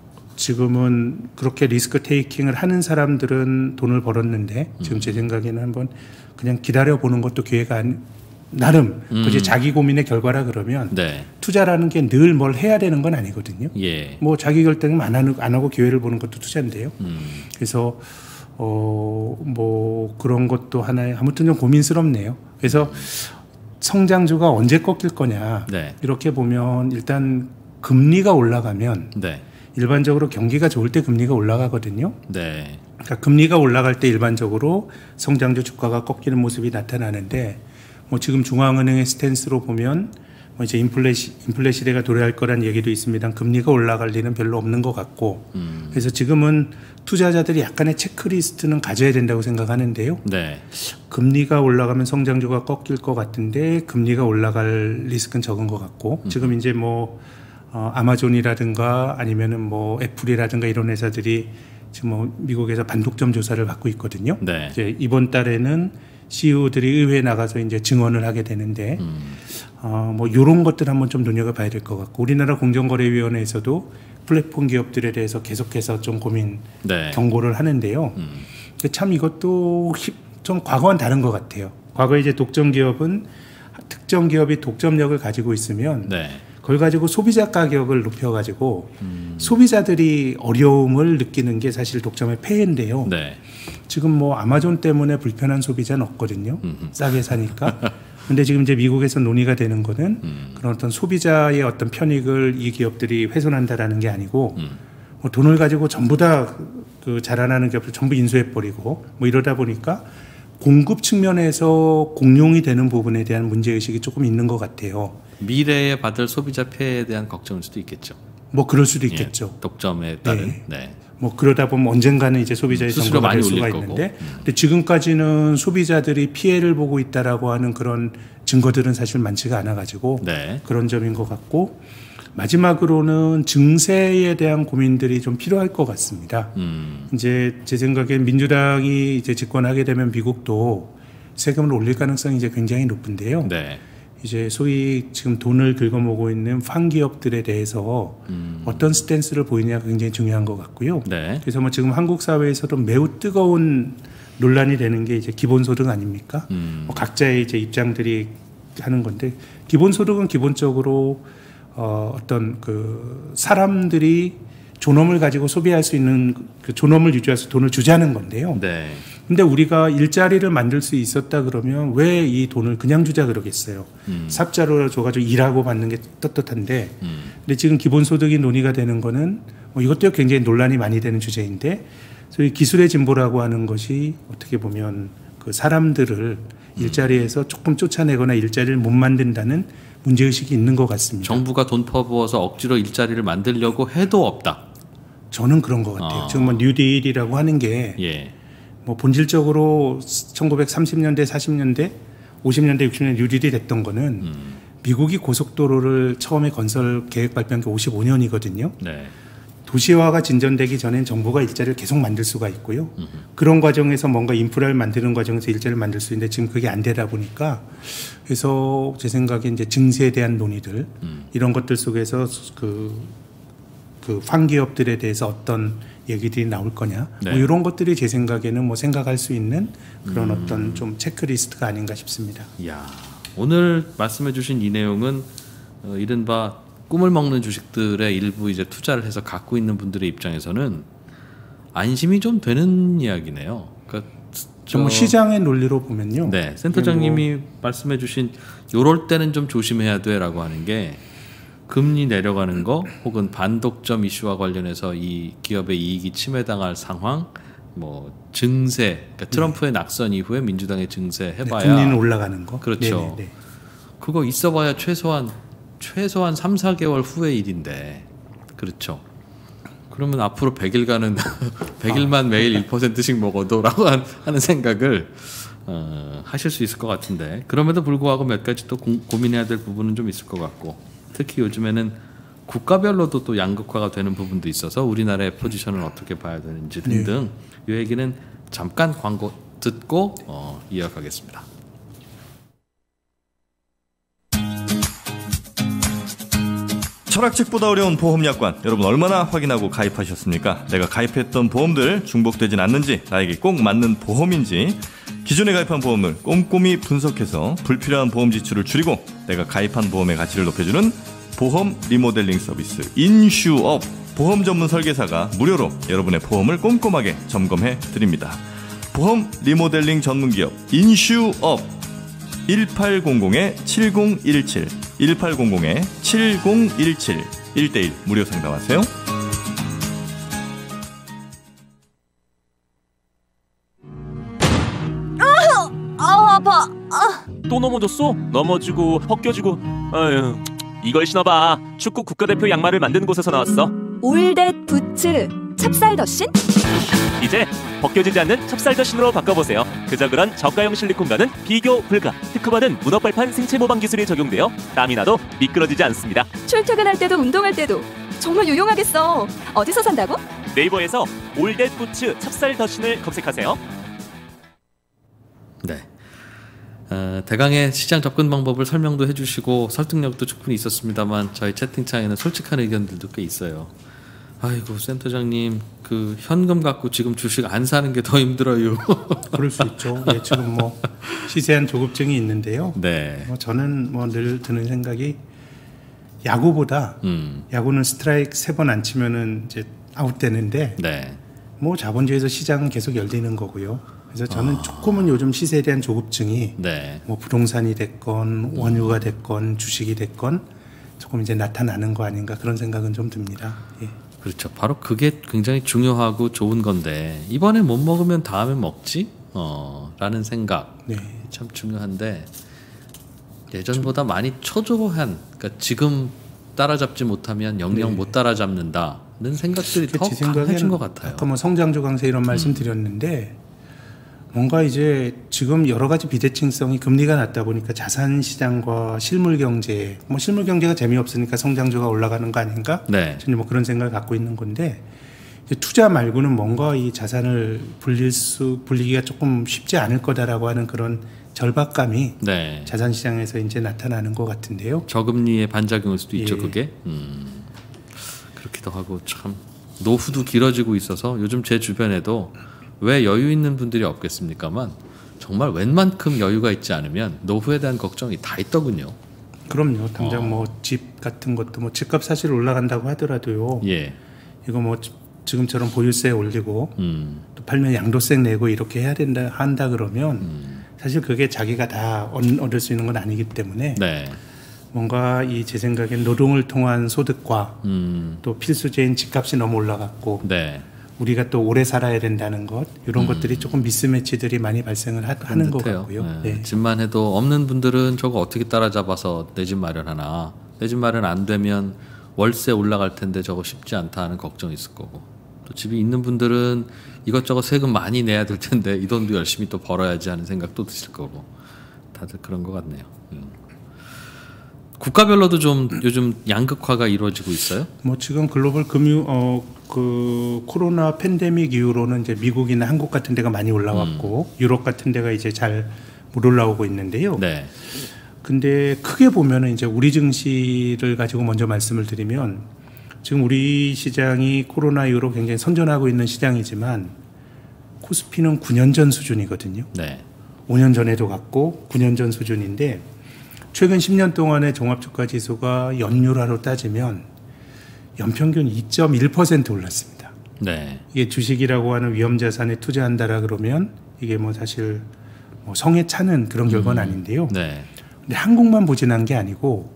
지금은 그렇게 리스크 테이킹을 하는 사람들은 돈을 벌었는데 지금 제 생각에는 한번 그냥 기다려보는 것도 기회가 안, 나름 음. 그게 자기 고민의 결과라 그러면 네. 투자라는 게 늘 뭘 해야 되는 건 아니거든요. 예. 뭐 자기 결정을 안, 하는, 안 하고 기회를 보는 것도 투자인데요. 음. 그래서 어, 뭐 그런 것도 하나의 아무튼 좀 고민스럽네요. 그래서 성장주가 언제 꺾일 거냐 네. 이렇게 보면 일단 금리가 올라가면 네. 일반적으로 경기가 좋을 때 금리가 올라가거든요. 네. 그러니까 금리가 올라갈 때 일반적으로 성장주 주가가 꺾이는 모습이 나타나는데 뭐 지금 중앙은행의 스탠스로 보면 뭐 이제 인플레 시, 인플레 시대가 도래할 거란 얘기도 있습니다. 금리가 올라갈 리는 별로 없는 것 같고 음. 그래서 지금은 투자자들이 약간의 체크리스트는 가져야 된다고 생각하는데요. 네. 금리가 올라가면 성장주가 꺾일 것 같은데 금리가 올라갈 리스크는 적은 것 같고 음. 지금 이제 뭐 어, 아마존이라든가 아니면은 뭐 애플이라든가 이런 회사들이 지금 뭐 미국에서 반독점 조사를 받고 있거든요. 네. 이제 이번 달에는 씨이오들이 의회에 나가서 이제 증언을 하게 되는데, 음. 어, 뭐, 요런 것들 한번 좀 눈여겨봐야 될 것 같고, 우리나라 공정거래위원회에서도 플랫폼 기업들에 대해서 계속해서 좀 고민, 네. 경고를 하는데요. 음. 참 이것도 좀 과거와는 다른 것 같아요. 과거에 이제 독점 기업은 특정 기업이 독점력을 가지고 있으면, 네. 그걸 가지고 소비자 가격을 높여가지고 음. 소비자들이 어려움을 느끼는 게 사실 독점의 폐해인데요. 네. 지금 뭐 아마존 때문에 불편한 소비자는 없거든요. 음흠. 싸게 사니까. 근데 지금 이제 미국에서 논의가 되는 거는 음. 그런 어떤 소비자의 어떤 편익을 이 기업들이 훼손한다라는 게 아니고 음. 뭐 돈을 가지고 전부 다 그 자라나는 기업들 전부 인수해버리고 뭐 이러다 보니까 공급 측면에서 공용이 되는 부분에 대한 문제의식이 조금 있는 것 같아요. 미래에 받을 소비자 폐해에 대한 걱정일 수도 있겠죠. 뭐 그럴 수도 있겠죠. 예, 독점에 따른. 네. 네. 뭐 그러다 보면 언젠가는 이제 소비자의 선거가 될 수가 있는데, 음. 근데 지금까지는 소비자들이 피해를 보고 있다라고 하는 그런 증거들은 사실 많지가 않아가지고 네. 그런 점인 것 같고 마지막으로는 증세에 대한 고민들이 좀 필요할 것 같습니다. 음. 이제 제 생각엔 민주당이 이제 집권하게 되면 미국도 세금을 올릴 가능성이 이제 굉장히 높은데요. 네. 이제 소위 지금 돈을 긁어모으고 있는 팡기업들에 대해서 음. 어떤 스탠스를 보이냐가 굉장히 중요한 것 같고요. 네. 그래서 뭐 지금 한국 사회에서도 매우 뜨거운 논란이 되는 게 이제 기본소득 아닙니까? 음. 뭐 각자의 이제 입장들이 하는 건데 기본소득은 기본적으로 어 어떤 그 사람들이 존엄을 가지고 소비할 수 있는 그 존엄을 유지해서 돈을 주자는 건데요. 네. 근데 우리가 일자리를 만들 수 있었다 그러면 왜 이 돈을 그냥 주자 그러겠어요. 음. 삽자로 줘가지고 일하고 받는 게 떳떳한데. 음. 근데 지금 기본소득이 논의가 되는 거는 뭐 이것도 굉장히 논란이 많이 되는 주제인데 소위 기술의 진보라고 하는 것이 어떻게 보면 그 사람들을 음. 일자리에서 조금 쫓아내거나 일자리를 못 만든다는 문제의식이 있는 것 같습니다. 정부가 돈 퍼부어서 억지로 일자리를 만들려고 해도 없다. 저는 그런 것 같아요. 어. 지금 뭐 뉴딜이라고 하는 게 예. 뭐 본질적으로 천구백삼십 년대, 사십 년대, 오십 년대, 육십 년대 유ril이 됐던 거는 음. 미국이 고속도로를 처음에 건설 계획 발표한 게 오십오 년이거든요. 네. 도시화가 진전되기 전엔 정부가 일자리를 계속 만들 수가 있고요. 음흠. 그런 과정에서 뭔가 인프라를 만드는 과정에서 일자리를 만들 수 있는데 지금 그게 안 되다 보니까 그래서 제 생각에 이제 증세에 대한 논의들 음. 이런 것들 속에서 그, 그 황기업들에 대해서 어떤 얘기들이 나올 거냐 네. 뭐 이런 것들이 제 생각에는 뭐 생각할 수 있는 그런 음. 어떤 좀 체크리스트가 아닌가 싶습니다. 이야, 오늘 말씀해주신 이 내용은 어, 이른바 꿈을 먹는 주식들의 일부 이제 투자를 해서 갖고 있는 분들의 입장에서는 안심이 좀 되는 이야기네요. 그러니까 좀 시장의 논리로 보면요. 네, 센터장님이 뭐 말씀해주신 요럴 때는 좀 조심해야 돼라고 하는 게 금리 내려가는 거 혹은 반독점 이슈와 관련해서 이 기업의 이익이 침해당할 상황, 뭐 증세, 그러니까 트럼프의 네. 낙선 이후에 민주당의 증세 해봐야 네, 금리는 올라가는 거. 그렇죠. 네네네. 그거 있어봐야 최소한 최소한 삼, 사 개월 후의 일인데 그렇죠. 그러면 앞으로 백 일간은 백 일만 아. 매일 일 퍼센트씩 먹어도 라고 하는 생각을 어, 하실 수 있을 것 같은데 그럼에도 불구하고 몇 가지 또 고, 고민해야 될 부분은 좀 있을 것 같고 특히 요즘에는 국가별로도 또 양극화가 되는 부분도 있어서 우리나라의 포지션을 어떻게 봐야 되는지 등등 네. 이 얘기는 잠깐 광고 듣고 어, 이어가겠습니다. 철학책보다 어려운 보험약관 여러분 얼마나 확인하고 가입하셨습니까? 내가 가입했던 보험들 중복되진 않는지 나에게 꼭 맞는 보험인지 기존에 가입한 보험을 꼼꼼히 분석해서 불필요한 보험 지출을 줄이고 내가 가입한 보험의 가치를 높여주는 보험 리모델링 서비스 인슈업 보험 전문 설계사가 무료로 여러분의 보험을 꼼꼼하게 점검해 드립니다. 보험 리모델링 전문기업 인슈업 일팔공공 칠공일칠 일팔공공 칠공일칠 일 대일 무료 상담하세요. 아, 아 아파. 아. 또 넘어졌어? 넘어지고 벗겨지고. 아유, 이걸 신어봐. 축구 국가대표 양말을 만드는 곳에서 나왔어. 올댓 부츠 찹쌀더신? 이제 벗겨지지 않는 찹쌀더신으로 바꿔보세요. 그저 그런 저가형 실리콘과는 비교 불가. 특허받은 문어발판 생체 모방 기술이 적용되어 땀이 나도 미끄러지지 않습니다. 출퇴근할 때도 운동할 때도 정말 유용하겠어. 어디서 산다고? 네이버에서 올댓 부츠 찹쌀더신을 검색하세요. 네. 어, 대강의 시장 접근 방법을 설명도 해주시고 설득력도 충분히 있었습니다만 저희 채팅창에는 솔직한 의견들도 꽤 있어요. 아이고 센터장님 그 현금 갖고 지금 주식 안 사는 게 더 힘들어요. 그럴 수 있죠. 예, 지금 뭐 시세한 조급증이 있는데요. 네. 뭐 저는 뭐 늘 드는 생각이 야구보다 음. 야구는 스트라이크 세 번 안 치면은 이제 아웃되는데 네. 뭐 자본주의에서 시장은 계속 열리는 거고요. 그래서 저는 아. 조금은 요즘 시세에 대한 조급증이 네. 뭐 부동산이 됐건 원유가 됐건 주식이 됐건 조금 이제 나타나는 거 아닌가 그런 생각은 좀 듭니다. 예. 그렇죠. 바로 그게 굉장히 중요하고 좋은 건데 이번에 못 먹으면 다음에 먹지? 어, 라는 생각 네. 참 중요한데 예전보다 많이 초조한 그러니까 지금 따라잡지 못하면 영영 네. 못 따라잡는다는 생각들이 더 강해진 것 같아요. 아까 뭐 성장조 강세 이런 말씀 음. 드렸는데 뭔가 이제 지금 여러 가지 비대칭성이 금리가 낮다 보니까 자산 시장과 실물 경제, 뭐 실물 경제가 재미없으니까 성장주가 올라가는 거 아닌가? 네. 저는 뭐 그런 생각을 갖고 있는 건데 이제 투자 말고는 뭔가 이 자산을 불릴 수 불리기가 조금 쉽지 않을 거다라고 하는 그런 절박감이 네. 자산 시장에서 이제 나타나는 것 같은데요. 저금리의 반작용일 수도 있죠, 예. 그게. 음, 그렇기도 하고 참 노후도 길어지고 있어서 요즘 제 주변에도 왜 여유 있는 분들이 없겠습니까만 정말 웬만큼 여유가 있지 않으면 노후에 대한 걱정이 다 있더군요. 그럼요. 당장 어. 뭐 집 같은 것도 뭐 집값 사실 올라간다고 하더라도요. 예. 이거 뭐 지금처럼 보유세 올리고 음. 또 팔면 양도세 내고 이렇게 해야 된다 한다 그러면 음. 사실 그게 자기가 다 얻을 수 있는 건 아니기 때문에 네. 뭔가 이 제 생각엔 노동을 통한 소득과 음. 또 필수제인 집값이 너무 올라갔고 네. 우리가 또 오래 살아야 된다는 것 이런 음. 것들이 조금 미스매치들이 많이 발생을 하, 하는 것 같고요. 네. 네. 집만 해도 없는 분들은 저거 어떻게 따라잡아서 내 집 마련하나. 내 집 마련 안 되면 월세 올라갈 텐데 저거 쉽지 않다 하는 걱정이 있을 거고. 또 집이 있는 분들은 이것저것 세금 많이 내야 될 텐데 이 돈도 열심히 또 벌어야지 하는 생각도 드실 거고 다들 그런 것 같네요. 음. 국가별로도 좀 요즘 양극화가 이루어지고 있어요? 뭐 지금 글로벌 금융 어 그 코로나 팬데믹 이후로는 이제 미국이나 한국 같은 데가 많이 올라왔고 음. 유럽 같은 데가 이제 잘 못 올라오고 있는데요. 네. 근데 크게 보면은 이제 우리 증시를 가지고 먼저 말씀을 드리면 지금 우리 시장이 코로나 이후로 굉장히 선전하고 있는 시장이지만 코스피는 구 년 전 수준이거든요. 네. 오 년 전에도 갔고 구 년 전 수준인데 최근 십 년 동안의 종합주가지수가 연율화로 따지면 연평균 이 점 일 퍼센트 올랐습니다. 네. 이게 주식이라고 하는 위험자산에 투자한다라 그러면 이게 뭐 사실 뭐 성에 차는 그런 결과는 음. 아닌데요. 네. 근데 한국만 보진한 게 아니고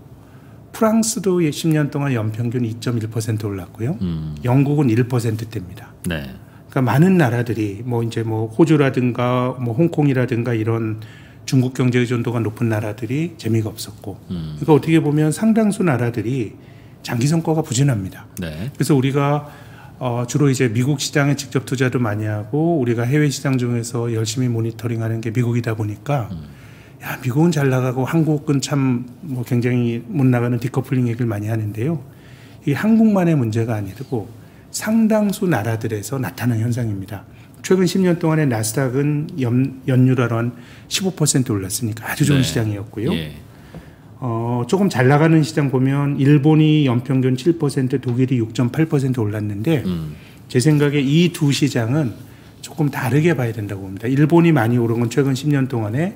프랑스도 십 년 동안 연평균 이 점 일 퍼센트 올랐고요. 음. 영국은 일 퍼센트대입니다. 네. 그러니까 많은 나라들이 뭐 이제 뭐 호주라든가 뭐 홍콩이라든가 이런 중국 경제 의존도가 높은 나라들이 재미가 없었고, 음. 그러니까 어떻게 보면 상당수 나라들이 장기 성과가 부진합니다. 네. 그래서 우리가 어 주로 이제 미국 시장에 직접 투자도 많이 하고 우리가 해외 시장 중에서 열심히 모니터링하는 게 미국이다 보니까 음. 야 미국은 잘 나가고 한국은 참 뭐 굉장히 못 나가는 디커플링 얘기를 많이 하는데요. 이게 한국만의 문제가 아니고 상당수 나라들에서 나타나는 현상입니다. 최근 십 년 동안의 나스닥은 연, 연율화로 한 십오 퍼센트 올랐으니까 아주 좋은 네. 시장이었고요. 예. 어, 조금 잘 나가는 시장 보면 일본이 연평균 칠 퍼센트, 독일이 육 점 팔 퍼센트 올랐는데 음. 제 생각에 이 두 시장은 조금 다르게 봐야 된다고 봅니다. 일본이 많이 오른 건 최근 십 년 동안에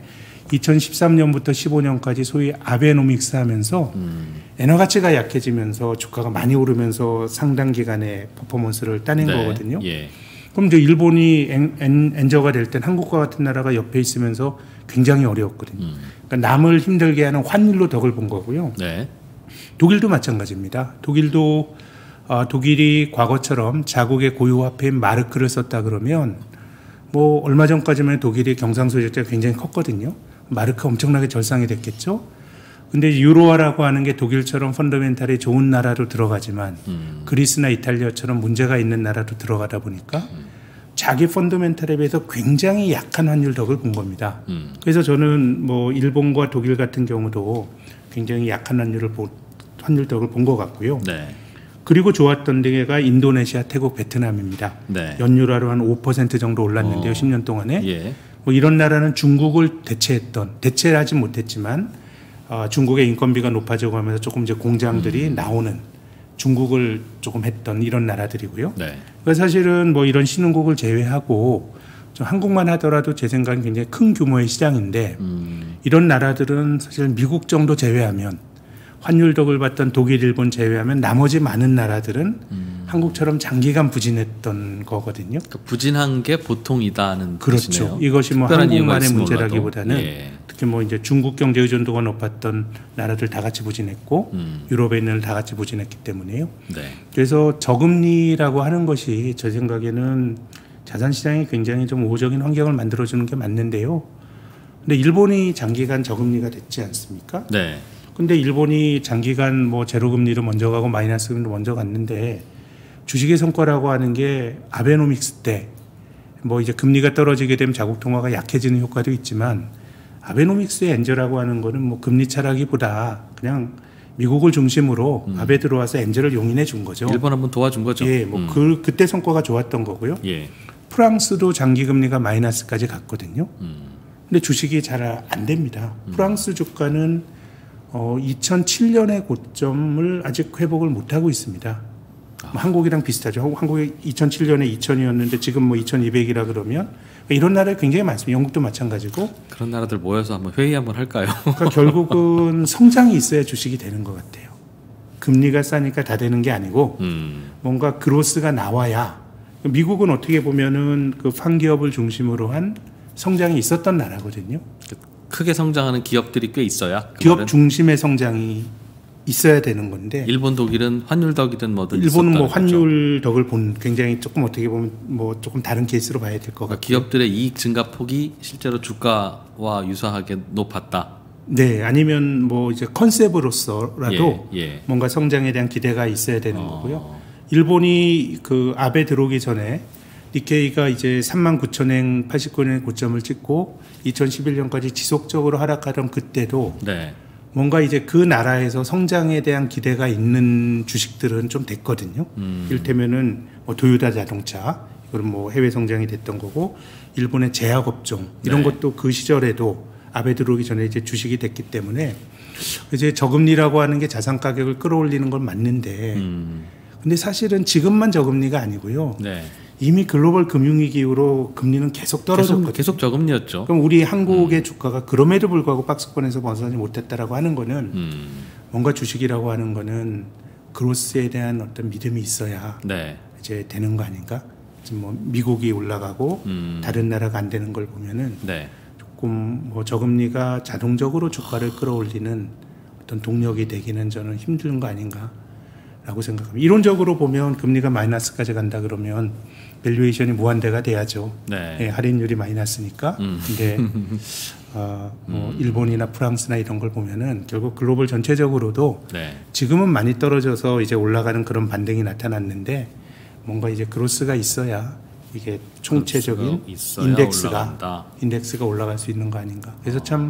이천십삼 년부터 십오 년까지 소위 아베노믹스 하면서 음. 엔화 가치가 약해지면서 주가가 많이 오르면서 상당 기간의 퍼포먼스를 따낸 네. 거거든요. 예. 그럼 이제 일본이 엔, 엔, 엔저가 될 땐 한국과 같은 나라가 옆에 있으면서 굉장히 어려웠거든요. 음. 그러니까 남을 힘들게 하는 환율로 덕을 본 거고요. 네. 독일도 마찬가지입니다. 독일도 어, 독일이 과거처럼 자국의 고유 화폐인 마르크를 썼다 그러면 뭐 얼마 전까지만 독일이 경상수지가 굉장히 컸거든요. 마르크 엄청나게 절상이 됐겠죠. 근데 유로화라고 하는 게 독일처럼 펀더멘탈이 좋은 나라로 들어가지만 음. 그리스나 이탈리아처럼 문제가 있는 나라로 들어가다 보니까 음. 자기 펀더멘탈에 비해서 굉장히 약한 환율 덕을 본 겁니다. 음. 그래서 저는 뭐 일본과 독일 같은 경우도 굉장히 약한 환율을 보, 환율 덕을 본 것 같고요. 네. 그리고 좋았던 데가 인도네시아, 태국, 베트남입니다. 네. 연율화로 한 오 퍼센트 정도 올랐는데요. 어. 십 년 동안에. 예. 뭐 이런 나라는 중국을 대체했던, 대체하지 못했지만 어, 중국의 인건비가 높아지고 하면서 조금 이제 공장들이 음. 나오는 중국을 조금 했던 이런 나라들이고요. 네. 그러니까 사실은 뭐 이런 신흥국을 제외하고 좀 한국만 하더라도 제 생각엔 굉장히 큰 규모의 시장인데 음. 이런 나라들은 사실 미국 정도 제외하면 환율 덕을 봤던 독일, 일본 제외하면 나머지 많은 나라들은 음. 한국처럼 장기간 부진했던 거거든요. 그러니까 부진한 게 보통이다는 그렇죠. 뜻이네요. 이것이 뭐 한국만의 문제라기보다는 예. 특히 뭐 이제 중국 경제 의존도가 높았던 나라들 다 같이 부진했고 음. 유럽에 있는 다 같이 부진했기 때문에요. 네. 그래서 저금리라고 하는 것이 제 생각에는 자산 시장이 굉장히 좀 우호적인 환경을 만들어주는 게 맞는데요. 근데 일본이 장기간 저금리가 됐지 않습니까? 네. 근데 일본이 장기간 뭐 제로금리로 먼저 가고 마이너스 금리로 먼저 갔는데 주식의 성과라고 하는 게 아베노믹스 때 뭐 이제 금리가 떨어지게 되면 자국 통화가 약해지는 효과도 있지만 아베노믹스의 엔저라고 하는 거는 뭐 금리 차라기보다 그냥 미국을 중심으로 음. 아베 들어와서 엔저를 용인해 준 거죠. 일본 한번 도와준 거죠. 예, 뭐 그 음. 그때 성과가 좋았던 거고요. 예. 프랑스도 장기 금리가 마이너스까지 갔거든요. 음. 근데 주식이 잘 안 됩니다. 음. 프랑스 주가는 어, 이천칠 년의 고점을 아직 회복을 못 하고 있습니다. 아. 뭐 한국이랑 비슷하죠. 한국이 이천칠 년에 이천이었는데 지금 뭐 이천이백이라 그러면 이런 나라에 굉장히 많습니다. 영국도 마찬가지고. 그런 나라들 모여서 한번 회의 한번 할까요? 그러니까 결국은 성장이 있어야 주식이 되는 것 같아요. 금리가 싸니까 다 되는 게 아니고 음. 뭔가 그로스가 나와야. 미국은 어떻게 보면은 그 판기업을 중심으로 한 성장이 있었던 나라거든요. 크게 성장하는 기업들이 꽤 있어야 그 기업 말은? 중심의 성장이 있어야 되는 건데 일본, 독일은 환율 덕이든 뭐든 일본은 뭐 환율 거죠. 덕을 본 굉장히 조금 어떻게 보면 뭐 조금 다른 케이스로 봐야 될 것 같아요. 기업들의 이익 증가 폭이 실제로 주가와 유사하게 높았다. 네, 아니면 뭐 이제 컨셉으로서라도 예, 예. 뭔가 성장에 대한 기대가 있어야 되는 어. 거고요. 일본이 그 아베 들어오기 전에 니케이가 이제 삼만 구천 엔 팔십구 년의 고점을 찍고 이천십일 년까지 지속적으로 하락하던 그때도 네. 뭔가 이제 그 나라에서 성장에 대한 기대가 있는 주식들은 좀 됐거든요. 음. 이를테면은 뭐 도요타 자동차, 이거는 뭐 해외 성장이 됐던 거고, 일본의 제약업종 이런 네. 것도 그 시절에도 아베 들어오기 전에 이제 주식이 됐기 때문에 이제 저금리라고 하는 게 자산 가격을 끌어올리는 건 맞는데, 음. 근데 사실은 지금만 저금리가 아니고요. 네. 이미 글로벌 금융위기 이후로 금리는 계속 떨어졌거든요. 계속, 계속 저금리였죠. 그럼 우리 한국의 음. 주가가 그럼에도 불구하고 박스권에서 벗어나지 못했다라고 하는 거는 음. 뭔가 주식이라고 하는 거는 그로스에 대한 어떤 믿음이 있어야 네. 이제 되는 거 아닌가? 지금 뭐 미국이 올라가고 음. 다른 나라가 안 되는 걸 보면은 네. 조금 뭐 저금리가 자동적으로 주가를 끌어올리는 어떤 동력이 되기는 저는 힘든 거 아닌가? 라고 생각합니다. 이론적으로 보면 금리가 마이너스까지 간다 그러면 밸류에이션이 무한대가 돼야죠. 네. 예, 할인율이 많이 났으니까. 음. 근데 어, 뭐 음. 일본이나 프랑스나 이런 걸 보면은 결국 글로벌 전체적으로도 네. 지금은 많이 떨어져서 이제 올라가는 그런 반등이 나타났는데 뭔가 이제 그로스가 있어야 이게 총체적인 인덱스가 올라간다. 인덱스가 올라갈 수 있는 거 아닌가. 그래서 참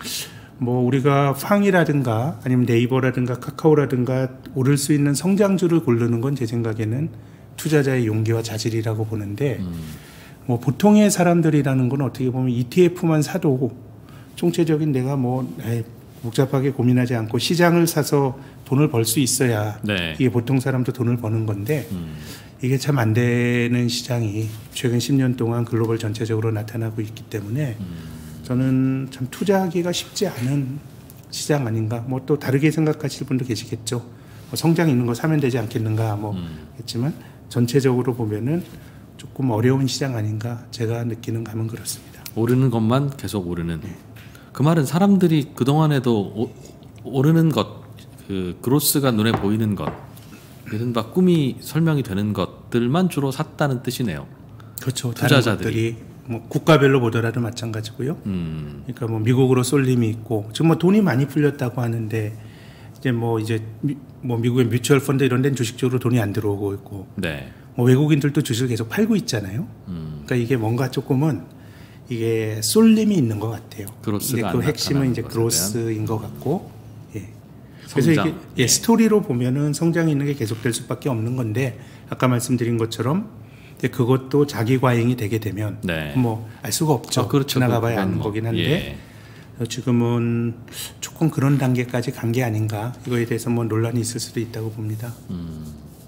뭐 우리가 팡이라든가 아니면 네이버라든가 카카오라든가 오를 수 있는 성장주를 고르는 건 제 생각에는 투자자의 용기와 자질이라고 보는데 음. 뭐 보통의 사람들이라는 건 어떻게 보면 이티에프만 사도 총체적인 내가 뭐 에이, 복잡하게 고민하지 않고 시장을 사서 돈을 벌 수 있어야 네. 이게 보통 사람도 돈을 버는 건데 음. 이게 참 안 되는 시장이 최근 십 년 동안 글로벌 전체적으로 나타나고 있기 때문에 음. 저는 참 투자하기가 쉽지 않은 시장 아닌가. 뭐 또 다르게 생각하실 분도 계시겠죠. 뭐 성장 있는 거 사면 되지 않겠는가. 뭐 음. 했지만 전체적으로 보면은 조금 어려운 시장 아닌가. 제가 느끼는 감은 그렇습니다. 오르는 것만 계속 오르는. 네. 그 말은 사람들이 그 동안에도 오, 오르는 것, 그 그로스가 눈에 보이는 것, 이른바 꿈이 설명이 되는 것들만 주로 샀다는 뜻이네요. 그렇죠. 투자자들이. 뭐 국가별로 보더라도 마찬가지고요. 음. 그러니까 뭐 미국으로 쏠림이 있고 지금 뭐 돈이 많이 풀렸다고 하는데 이제 뭐 이제 미, 뭐 미국의 뮤추얼 펀드 이런 데는 주식 쪽으로 돈이 안 들어오고 있고, 네. 뭐 외국인들도 주식을 계속 팔고 있잖아요. 음. 그러니까 이게 뭔가 조금은 이게 쏠림이 있는 것 같아요. 이게 그 핵심은 이제 그로스인 것 같고, 예. 그래서 이게 예, 스토리로 보면은 성장이 있는 게 계속될 수밖에 없는 건데 아까 말씀드린 것처럼. 그것도 자기 과잉이 되게 되면 네. 뭐 알 수가 없죠. 아, 그렇죠. 지나가봐야 아는 뭐. 거긴 한데 예. 지금은 조금 그런 단계까지 간 게 아닌가. 이거에 대해서 뭐 논란이 있을 수도 있다고 봅니다. 음.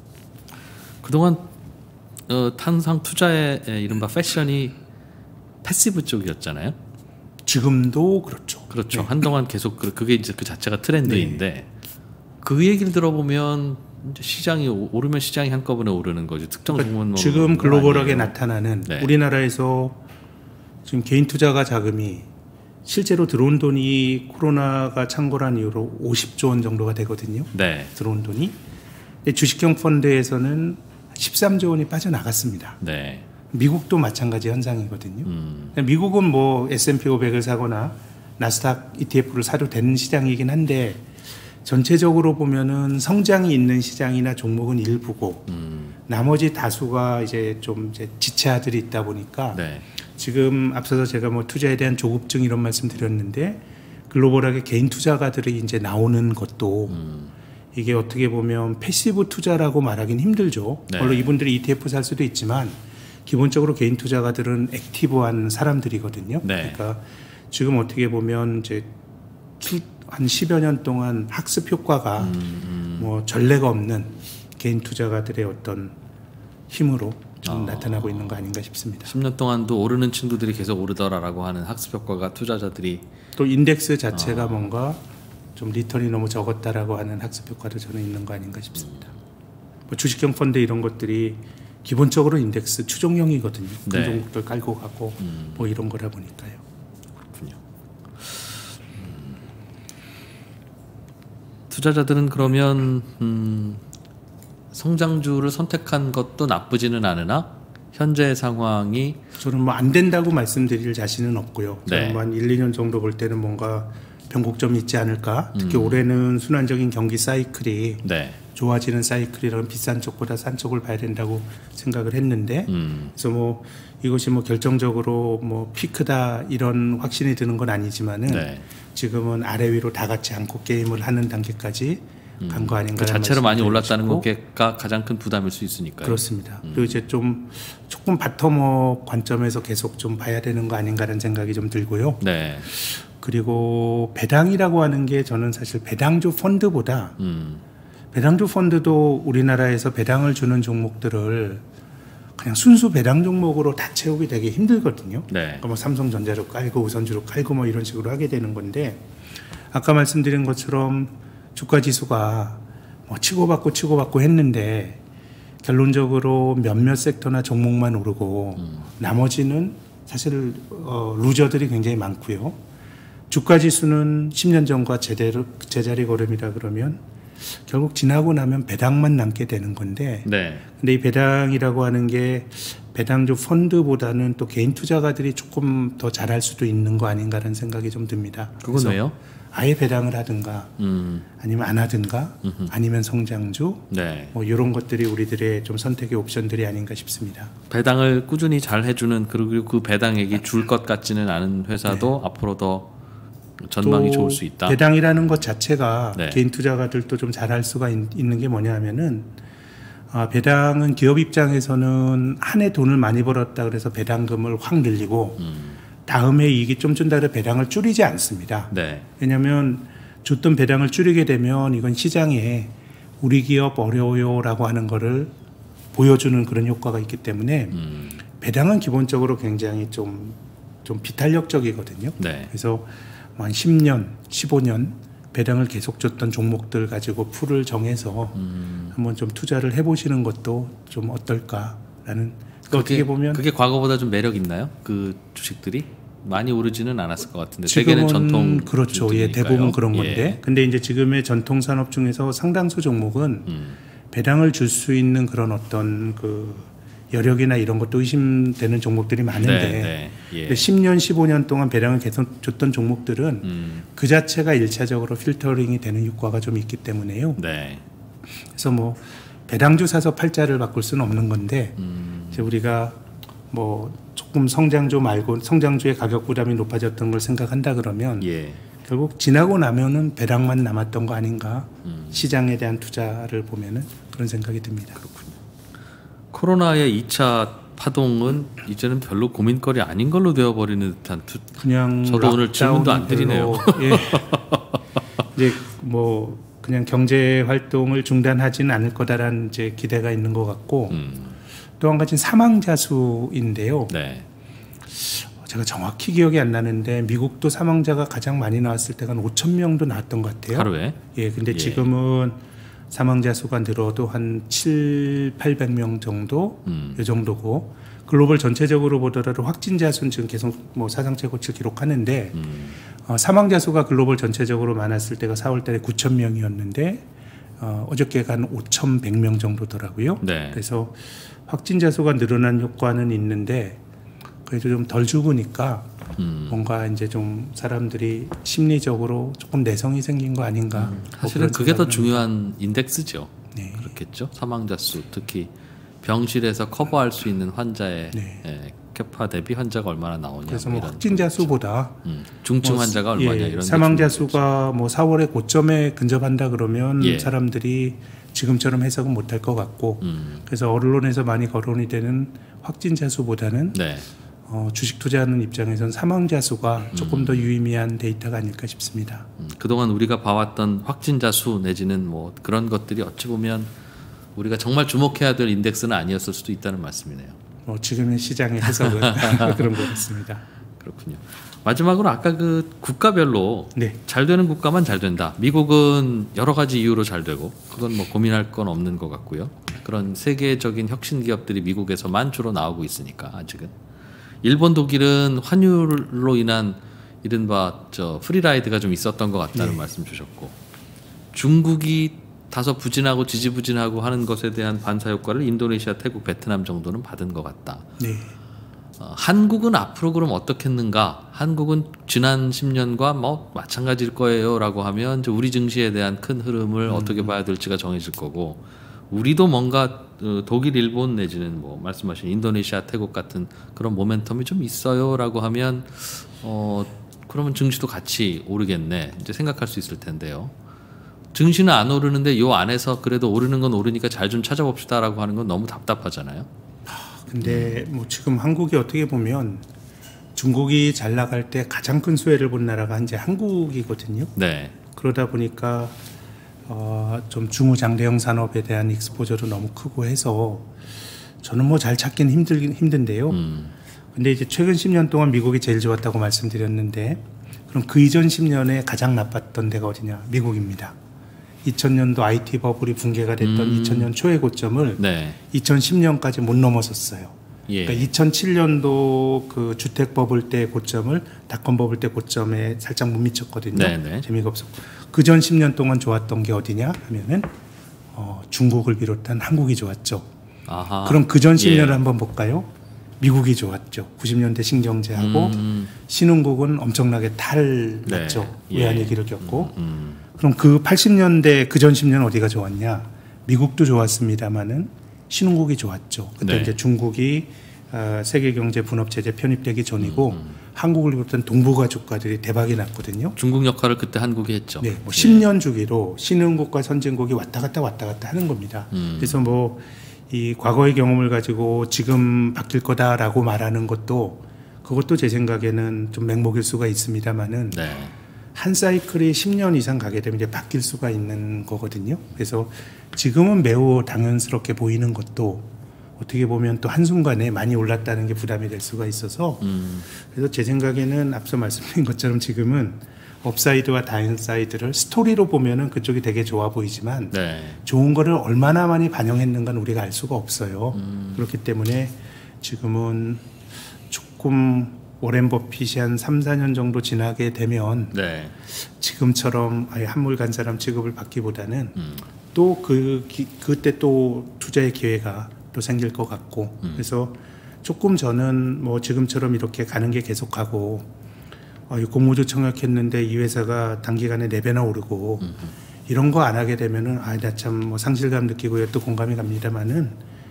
그동안 어, 탄상 투자의 이른바 패션이 패시브 쪽이었잖아요. 지금도 그렇죠. 그렇죠. 네. 한동안 계속 그게 이제 그 자체가 트렌드인데 네. 그 얘기를 들어보면 시장이 오르면 시장이 한꺼번에 오르는 거죠. 특정 종목은 지금 글로벌하게 나타나는 네. 우리나라에서 지금 개인 투자가 자금이 실제로 들어온 돈이 코로나가 창궐한 이후로 오십조 원 정도가 되거든요. 네. 들어온 돈이. 근데 주식형 펀드에서는 십삼조 원이 빠져나갔습니다. 네. 미국도 마찬가지 현상이거든요. 음. 미국은 뭐 에스 앤 피 오백을 사거나 나스닥 이티에프를 사도 되는 시장이긴 한데 전체적으로 보면은 성장이 있는 시장이나 종목은 일부고 음. 나머지 다수가 이제 좀 이제 지체아들이 있다 보니까 네. 지금 앞서서 제가 뭐 투자에 대한 조급증 이런 말씀 드렸는데 글로벌하게 개인 투자가들이 이제 나오는 것도 음. 이게 어떻게 보면 패시브 투자라고 말하긴 힘들죠. 네. 물론 이분들이 이티에프 살 수도 있지만 기본적으로 개인 투자가들은 액티브한 사람들이거든요. 네. 그러니까 지금 어떻게 보면 이제 투 한 십여 년 동안 학습 효과가 음, 음. 뭐 전례가 없는 개인 투자가들의 어떤 힘으로 좀 어. 나타나고 있는 거 아닌가 싶습니다. 십 년 동안도 오르는 친구들이 계속 오르더라라고 하는 학습 효과가 투자자들이 또 인덱스 자체가 어. 뭔가 좀 리턴이 너무 적었다라고 하는 학습 효과도 저는 있는 거 아닌가 싶습니다. 음. 뭐 주식형 펀드 이런 것들이 기본적으로 인덱스 추종형이거든요. 그 네. 종목들 깔고 가고 음. 뭐 이런 거라 보니까요. 투자자들은 그러면 음, 성장주를 선택한 것도 나쁘지는 않으나 현재 상황이 저는 뭐 안 된다고 말씀드릴 자신은 없고요. 저는 네. 한 일, 이 년 정도 볼 때는 뭔가 변곡점이 있지 않을까. 특히 음. 올해는 순환적인 경기 사이클이 네. 좋아지는 사이클이라면 비싼 쪽보다 싼 쪽을 봐야 된다고 생각을 했는데 음. 그래서 뭐 이것이 뭐 결정적으로 뭐 피크다 이런 확신이 드는 건 아니지만은 네. 지금은 아래 위로 다 같이 않고 게임을 하는 단계까지 음. 간 거 아닌가. 그 자체로 많이 올랐다는 것가 가장 큰 부담일 수 있으니까요. 그렇습니다. 음. 그리고 이제 좀 조금 바텀업 관점에서 계속 좀 봐야 되는 거 아닌가라는 생각이 좀 들고요. 네. 그리고 배당이라고 하는 게 저는 사실 배당주 펀드보다 음. 배당주 펀드도 우리나라에서 배당을 주는 종목들을 그냥 순수 배당 종목으로 다 채우기 되게 힘들거든요. 네. 그러니까 뭐 삼성전자로 깔고 우선주로 깔고 뭐 이런 식으로 하게 되는 건데 아까 말씀드린 것처럼 주가 지수가 뭐 치고받고 치고받고 했는데 결론적으로 몇몇 섹터나 종목만 오르고 음. 나머지는 사실 어, 루저들이 굉장히 많고요. 주가 지수는 십 년 전과 제대로 제자리 걸음이라 그러면 결국 지나고 나면 배당만 남게 되는 건데 네. 근데 이 배당이라고 하는 게 배당주 펀드보다는 또 개인 투자가들이 조금 더 잘할 수도 있는 거 아닌가라는 생각이 좀 듭니다. 그건 왜요? 아예 배당을 하든가 음. 아니면 안 하든가 음흠. 아니면 성장주 네. 뭐 이런 것들이 우리들의 좀 선택의 옵션들이 아닌가 싶습니다. 배당을 꾸준히 잘 해주는 그리고 그 배당액이 줄 것 같지는 않은 회사도 네. 앞으로 더 전망이 또 좋을 수 있다. 배당이라는 것 자체가 네. 개인 투자가들도 좀 잘할 수가 있, 있는 게 뭐냐면은 아, 배당은 기업 입장에서는 한 해 돈을 많이 벌었다 그래서 배당금을 확 늘리고 음. 다음에 이익이 좀 준다 그래서 배당을 줄이지 않습니다. 네. 왜냐하면 줬던 배당을 줄이게 되면 이건 시장에 우리 기업 어려워요라고 하는 거를 보여주는 그런 효과가 있기 때문에 음. 배당은 기본적으로 굉장히 좀, 좀 비탄력적이거든요. 네. 그래서 한 십 년, 십오 년 배당을 계속 줬던 종목들 가지고 풀을 정해서 음. 한번 좀 투자를 해보시는 것도 좀 어떨까라는. 그게, 어떻게 보면 그게 과거보다 좀 매력 있나요? 그 주식들이 많이 오르지는 않았을 것 같은데 지금은 대개는 전통 그렇죠. 예, 주들이니까요. 대부분 그런 건데. 예. 근데 이제 지금의 전통 산업 중에서 상당수 종목은 음. 배당을 줄 수 있는 그런 어떤 그 여력이나 이런 것도 의심되는 종목들이 많은데 네, 네. 예. 근데 십 년, 십오 년 동안 배당을 계속 줬던 종목들은 음. 그 자체가 일차적으로 필터링이 되는 효과가 좀 있기 때문에요. 네. 그래서 뭐 배당주 사서 팔자를 바꿀 수는 없는 건데 음. 이제 우리가 뭐 조금 성장주 말고 성장주의 가격 부담이 높아졌던 걸 생각한다 그러면 예. 결국 지나고 나면은 배당만 남았던 거 아닌가. 음. 시장에 대한 투자를 보면은 그런 생각이 듭니다. 그렇군요. 코로나의 이 차 파동은 이제는 별로 고민거리 아닌 걸로 되어버리는 듯한 투... 그냥 저도 오늘 질문도 안 드리네요. 별로, 예. 이제 뭐 그냥 경제 활동을 중단하지는 않을 거다라는 이제 기대가 있는 것 같고 음. 또 한 가지는 사망자 수인데요. 네. 제가 정확히 기억이 안 나는데 미국도 사망자가 가장 많이 나왔을 때가 한 오천 명도 나왔던 것 같아요. 하루에? 예, 근데 예. 지금은 사망자 수가 늘어도 한 칠, 팔백 명 정도 음. 이 정도고 글로벌 전체적으로 보더라도 확진자 수는 지금 계속 뭐 사상 최고치를 기록하는데 음. 어, 사망자 수가 글로벌 전체적으로 많았을 때가 사월 달에 구천 명이었는데 어, 어저께가 한 오천백 명 정도더라고요. 네. 그래서 확진자 수가 늘어난 효과는 있는데 그래도 좀 덜 죽으니까 음. 뭔가 이제 좀 사람들이 심리적으로 조금 내성이 생긴 거 아닌가. 뭐 사실은 그런 그게 더 생각을 중요한 인덱스죠. 네. 그렇겠죠. 사망자 수 특히 병실에서 커버할 수 있는 환자의 네. 예, 캐파 대비 환자가 얼마나 나오냐. 그래서 뭐 뭐 이런 확진자 거겠죠. 수보다 음, 중증 뭐 환자가 얼마냐 예, 이런 게 사망자 중요하겠죠. 수가 뭐 사월에 고점에 근접한다 그러면 예. 사람들이 지금처럼 해석은 못할 것 같고 음. 그래서 언론에서 많이 거론이 되는 확진자 수보다는 네. 어, 주식 투자하는 입장에서는 사망자 수가 조금 더 유의미한 데이터가 아닐까 싶습니다. 음, 그동안 우리가 봐왔던 확진자 수 내지는 뭐 그런 것들이 어찌 보면 우리가 정말 주목해야 될 인덱스는 아니었을 수도 있다는 말씀이네요. 뭐 지금의 시장의 해석은 그런 것 같습니다. 그렇군요. 마지막으로 아까 그 국가별로 네. 잘 되는 국가만 잘 된다. 미국은 여러 가지 이유로 잘 되고 그건 뭐 고민할 건 없는 것 같고요. 그런 세계적인 혁신 기업들이 미국에서만 주로 나오고 있으니까 아직은. 일본, 독일은 환율로 인한 이른바 저 프리라이드가 좀 있었던 것 같다는 네. 말씀 주셨고 중국이 다소 부진하고 지지부진하고 하는 것에 대한 반사 효과를 인도네시아, 태국, 베트남 정도는 받은 것 같다. 네. 어, 한국은 앞으로 그럼 어떻겠는가? 한국은 지난 십 년과 뭐 마찬가지일 거예요라고 하면 이제 우리 증시에 대한 큰 흐름을 음. 어떻게 봐야 될지가 정해질 거고, 우리도 뭔가 독일, 일본 내지는 뭐 말씀하신 인도네시아, 태국 같은 그런 모멘텀이 좀 있어요라고 하면 어 그러면 증시도 같이 오르겠네 이제 생각할 수 있을 텐데요. 증시는 안 오르는데 요 안에서 그래도 오르는 건 오르니까 잘 좀 찾아봅시다라고 하는 건 너무 답답하잖아요. 근데 뭐 지금 한국이 어떻게 보면 중국이 잘 나갈 때 가장 큰 수혜를 본 나라가 이제 한국이거든요. 네. 그러다 보니까 어, 좀 중후장대형 산업에 대한 익스포저도 너무 크고 해서 저는 뭐 잘 찾긴 힘들긴 힘든데요. 음. 근데 이제 최근 십 년 동안 미국이 제일 좋았다고 말씀드렸는데, 그럼 그 이전 십 년에 가장 나빴던 데가 어디냐? 미국입니다. 이천 년도 아이티 버블이 붕괴가 됐던 음. 이천 년 초의 고점을 네. 이천십 년까지 못 넘어섰어요. 예. 그러니까 이천칠 년도 그 주택 버블 때 고점을 닷컴 버블 때 고점에 살짝 못 미쳤거든요. 네네. 재미가 없었고, 그 전 십 년 동안 좋았던 게 어디냐 하면은 어, 중국을 비롯한 한국이 좋았죠. 아하. 그럼 그 전 십 년을 예. 한번 볼까요? 미국이 좋았죠. 구십 년대 신경제하고 음. 신흥국은 엄청나게 탈 났죠. 네. 외환위기를 겪고. 음. 음. 그럼 그 팔십 년대 그 전 십 년 어디가 좋았냐? 미국도 좋았습니다만은 신흥국이 좋았죠. 그때 네. 이제 중국이 어, 세계 경제 분업 체제 편입되기 전이고 음. 한국을 비롯한 동북아 국가들이 대박이 났거든요. 중국 역할을 그때 한국이 했죠. 네, 뭐 네. 십 년 주기로 신흥국과 선진국이 왔다 갔다 왔다 갔다 하는 겁니다. 음. 그래서 뭐 이 과거의 경험을 가지고 지금 바뀔 거다라고 말하는 것도 그것도 제 생각에는 좀 맹목일 수가 있습니다만은 네. 한 사이클이 십 년 이상 가게 되면 이제 바뀔 수가 있는 거거든요. 그래서 지금은 매우 당연스럽게 보이는 것도 어떻게 보면 또 한순간에 많이 올랐다는 게 부담이 될 수가 있어서 음. 그래서 제 생각에는 앞서 말씀드린 것처럼 지금은 업사이드와 다운사이드를 스토리로 보면은 그쪽이 되게 좋아 보이지만 네. 좋은 거를 얼마나 많이 반영했는가는 우리가 알 수가 없어요. 음. 그렇기 때문에 지금은 조금 워렌 버핏이 한 삼, 사 년 정도 지나게 되면 네. 지금처럼 아예 한물 간 사람 취급을 받기보다는 음. 또 그 그때 또 투자의 기회가 또 생길 것 같고 음. 그래서 조금 저는 뭐 지금처럼 이렇게 가는 게 계속하고 어, 공모주 청약했는데 이 회사가 단기간에 네 배나 오르고 음흠. 이런 거 안 하게 되면은 아, 나 참 뭐 상실감 느끼고 또 공감이 갑니다만은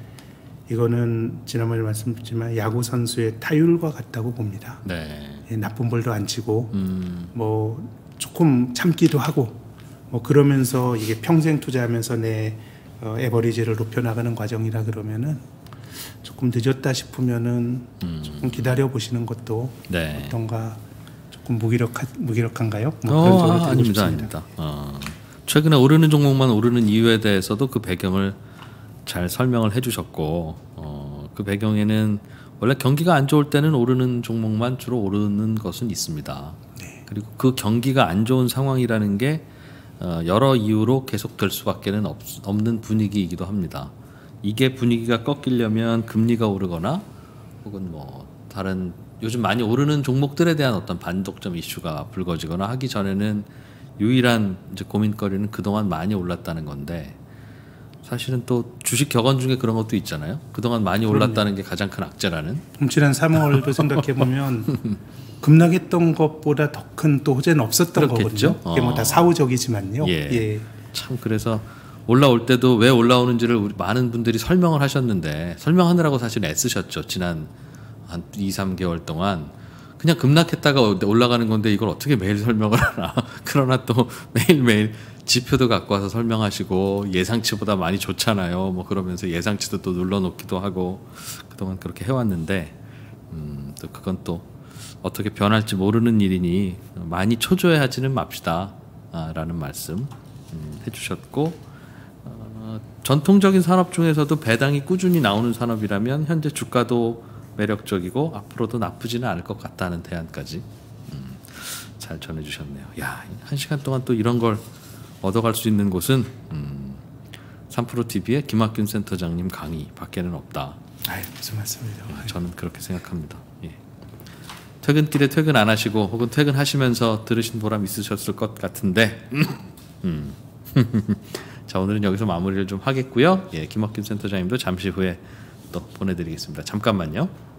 이거는 지난번에 말씀드렸지만 야구 선수의 타율과 같다고 봅니다. 네. 예, 나쁜 볼도 안 치고 음. 뭐 조금 참기도 하고 뭐 그러면서 이게 평생 투자하면서 내 어, 에버리지를 높여나가는 과정이라 그러면은 조금 늦었다 싶으면은 음. 조금 기다려 보시는 것도 네. 어떤가. 무기력하, 무기력한가요? 뭐 어, 그런 아, 아닙니다, 아닙니다. 어, 최근에 오르는 종목만 오르는 이유에 대해서도 그 배경을 잘 설명을 해주셨고, 어, 그 배경에는 원래 경기가 안 좋을 때는 오르는 종목만 주로 오르는 것은 있습니다. 네. 그리고 그 경기가 안 좋은 상황이라는 게 어, 여러 이유로 계속될 수밖에는 없, 없는 분위기이기도 합니다. 이게 분위기가 꺾이려면 금리가 오르거나 혹은 뭐 다른 요즘 많이 오르는 종목들에 대한 어떤 반독점 이슈가 불거지거나 하기 전에는 유일한 이제 고민거리는 그동안 많이 올랐다는 건데, 사실은 또 주식 격언 중에 그런 것도 있잖아요. 그동안 많이 올랐다는 게 가장 큰 악재라는. 지난 삼월도 생각해 보면 급락했던 것보다 더 큰 또 호재는 없었던 그렇겠죠? 거거든요. 그게 뭐 다 사후적이지만요. 예. 예. 참 그래서 올라올 때도 왜 올라오는지를 우리 많은 분들이 설명을 하셨는데 설명하느라고 사실 애쓰셨죠. 지난 한 이, 삼 개월 동안 그냥 급락했다가 올라가는 건데 이걸 어떻게 매일 설명을 하나. 그러나 또 매일매일 지표도 갖고 와서 설명하시고 예상치보다 많이 좋잖아요. 뭐 그러면서 예상치도 또 눌러놓기도 하고 그동안 그렇게 해왔는데 음, 또 그건 또 어떻게 변할지 모르는 일이니 많이 초조해하지는 맙시다 아, 라는 말씀 음, 해주셨고 어, 전통적인 산업 중에서도 배당이 꾸준히 나오는 산업이라면 현재 주가도 매력적이고 앞으로도 나쁘지는 않을 것 같다는 대안까지 음, 잘 전해주셨네요. 야, 한 시간 동안 또 이런 걸 얻어갈 수 있는 곳은 음, 삼프로티비의 김학균 센터장님 강의 밖에는 없다. 아유, 무슨 말씀이죠. 예, 저는 그렇게 생각합니다. 예. 퇴근길에 퇴근 안 하시고 혹은 퇴근하시면서 들으신 보람 있으셨을 것 같은데 음. 자, 오늘은 여기서 마무리를 좀 하겠고요. 예, 김학균 센터장님도 잠시 후에 또 보내드리겠습니다. 잠깐만요.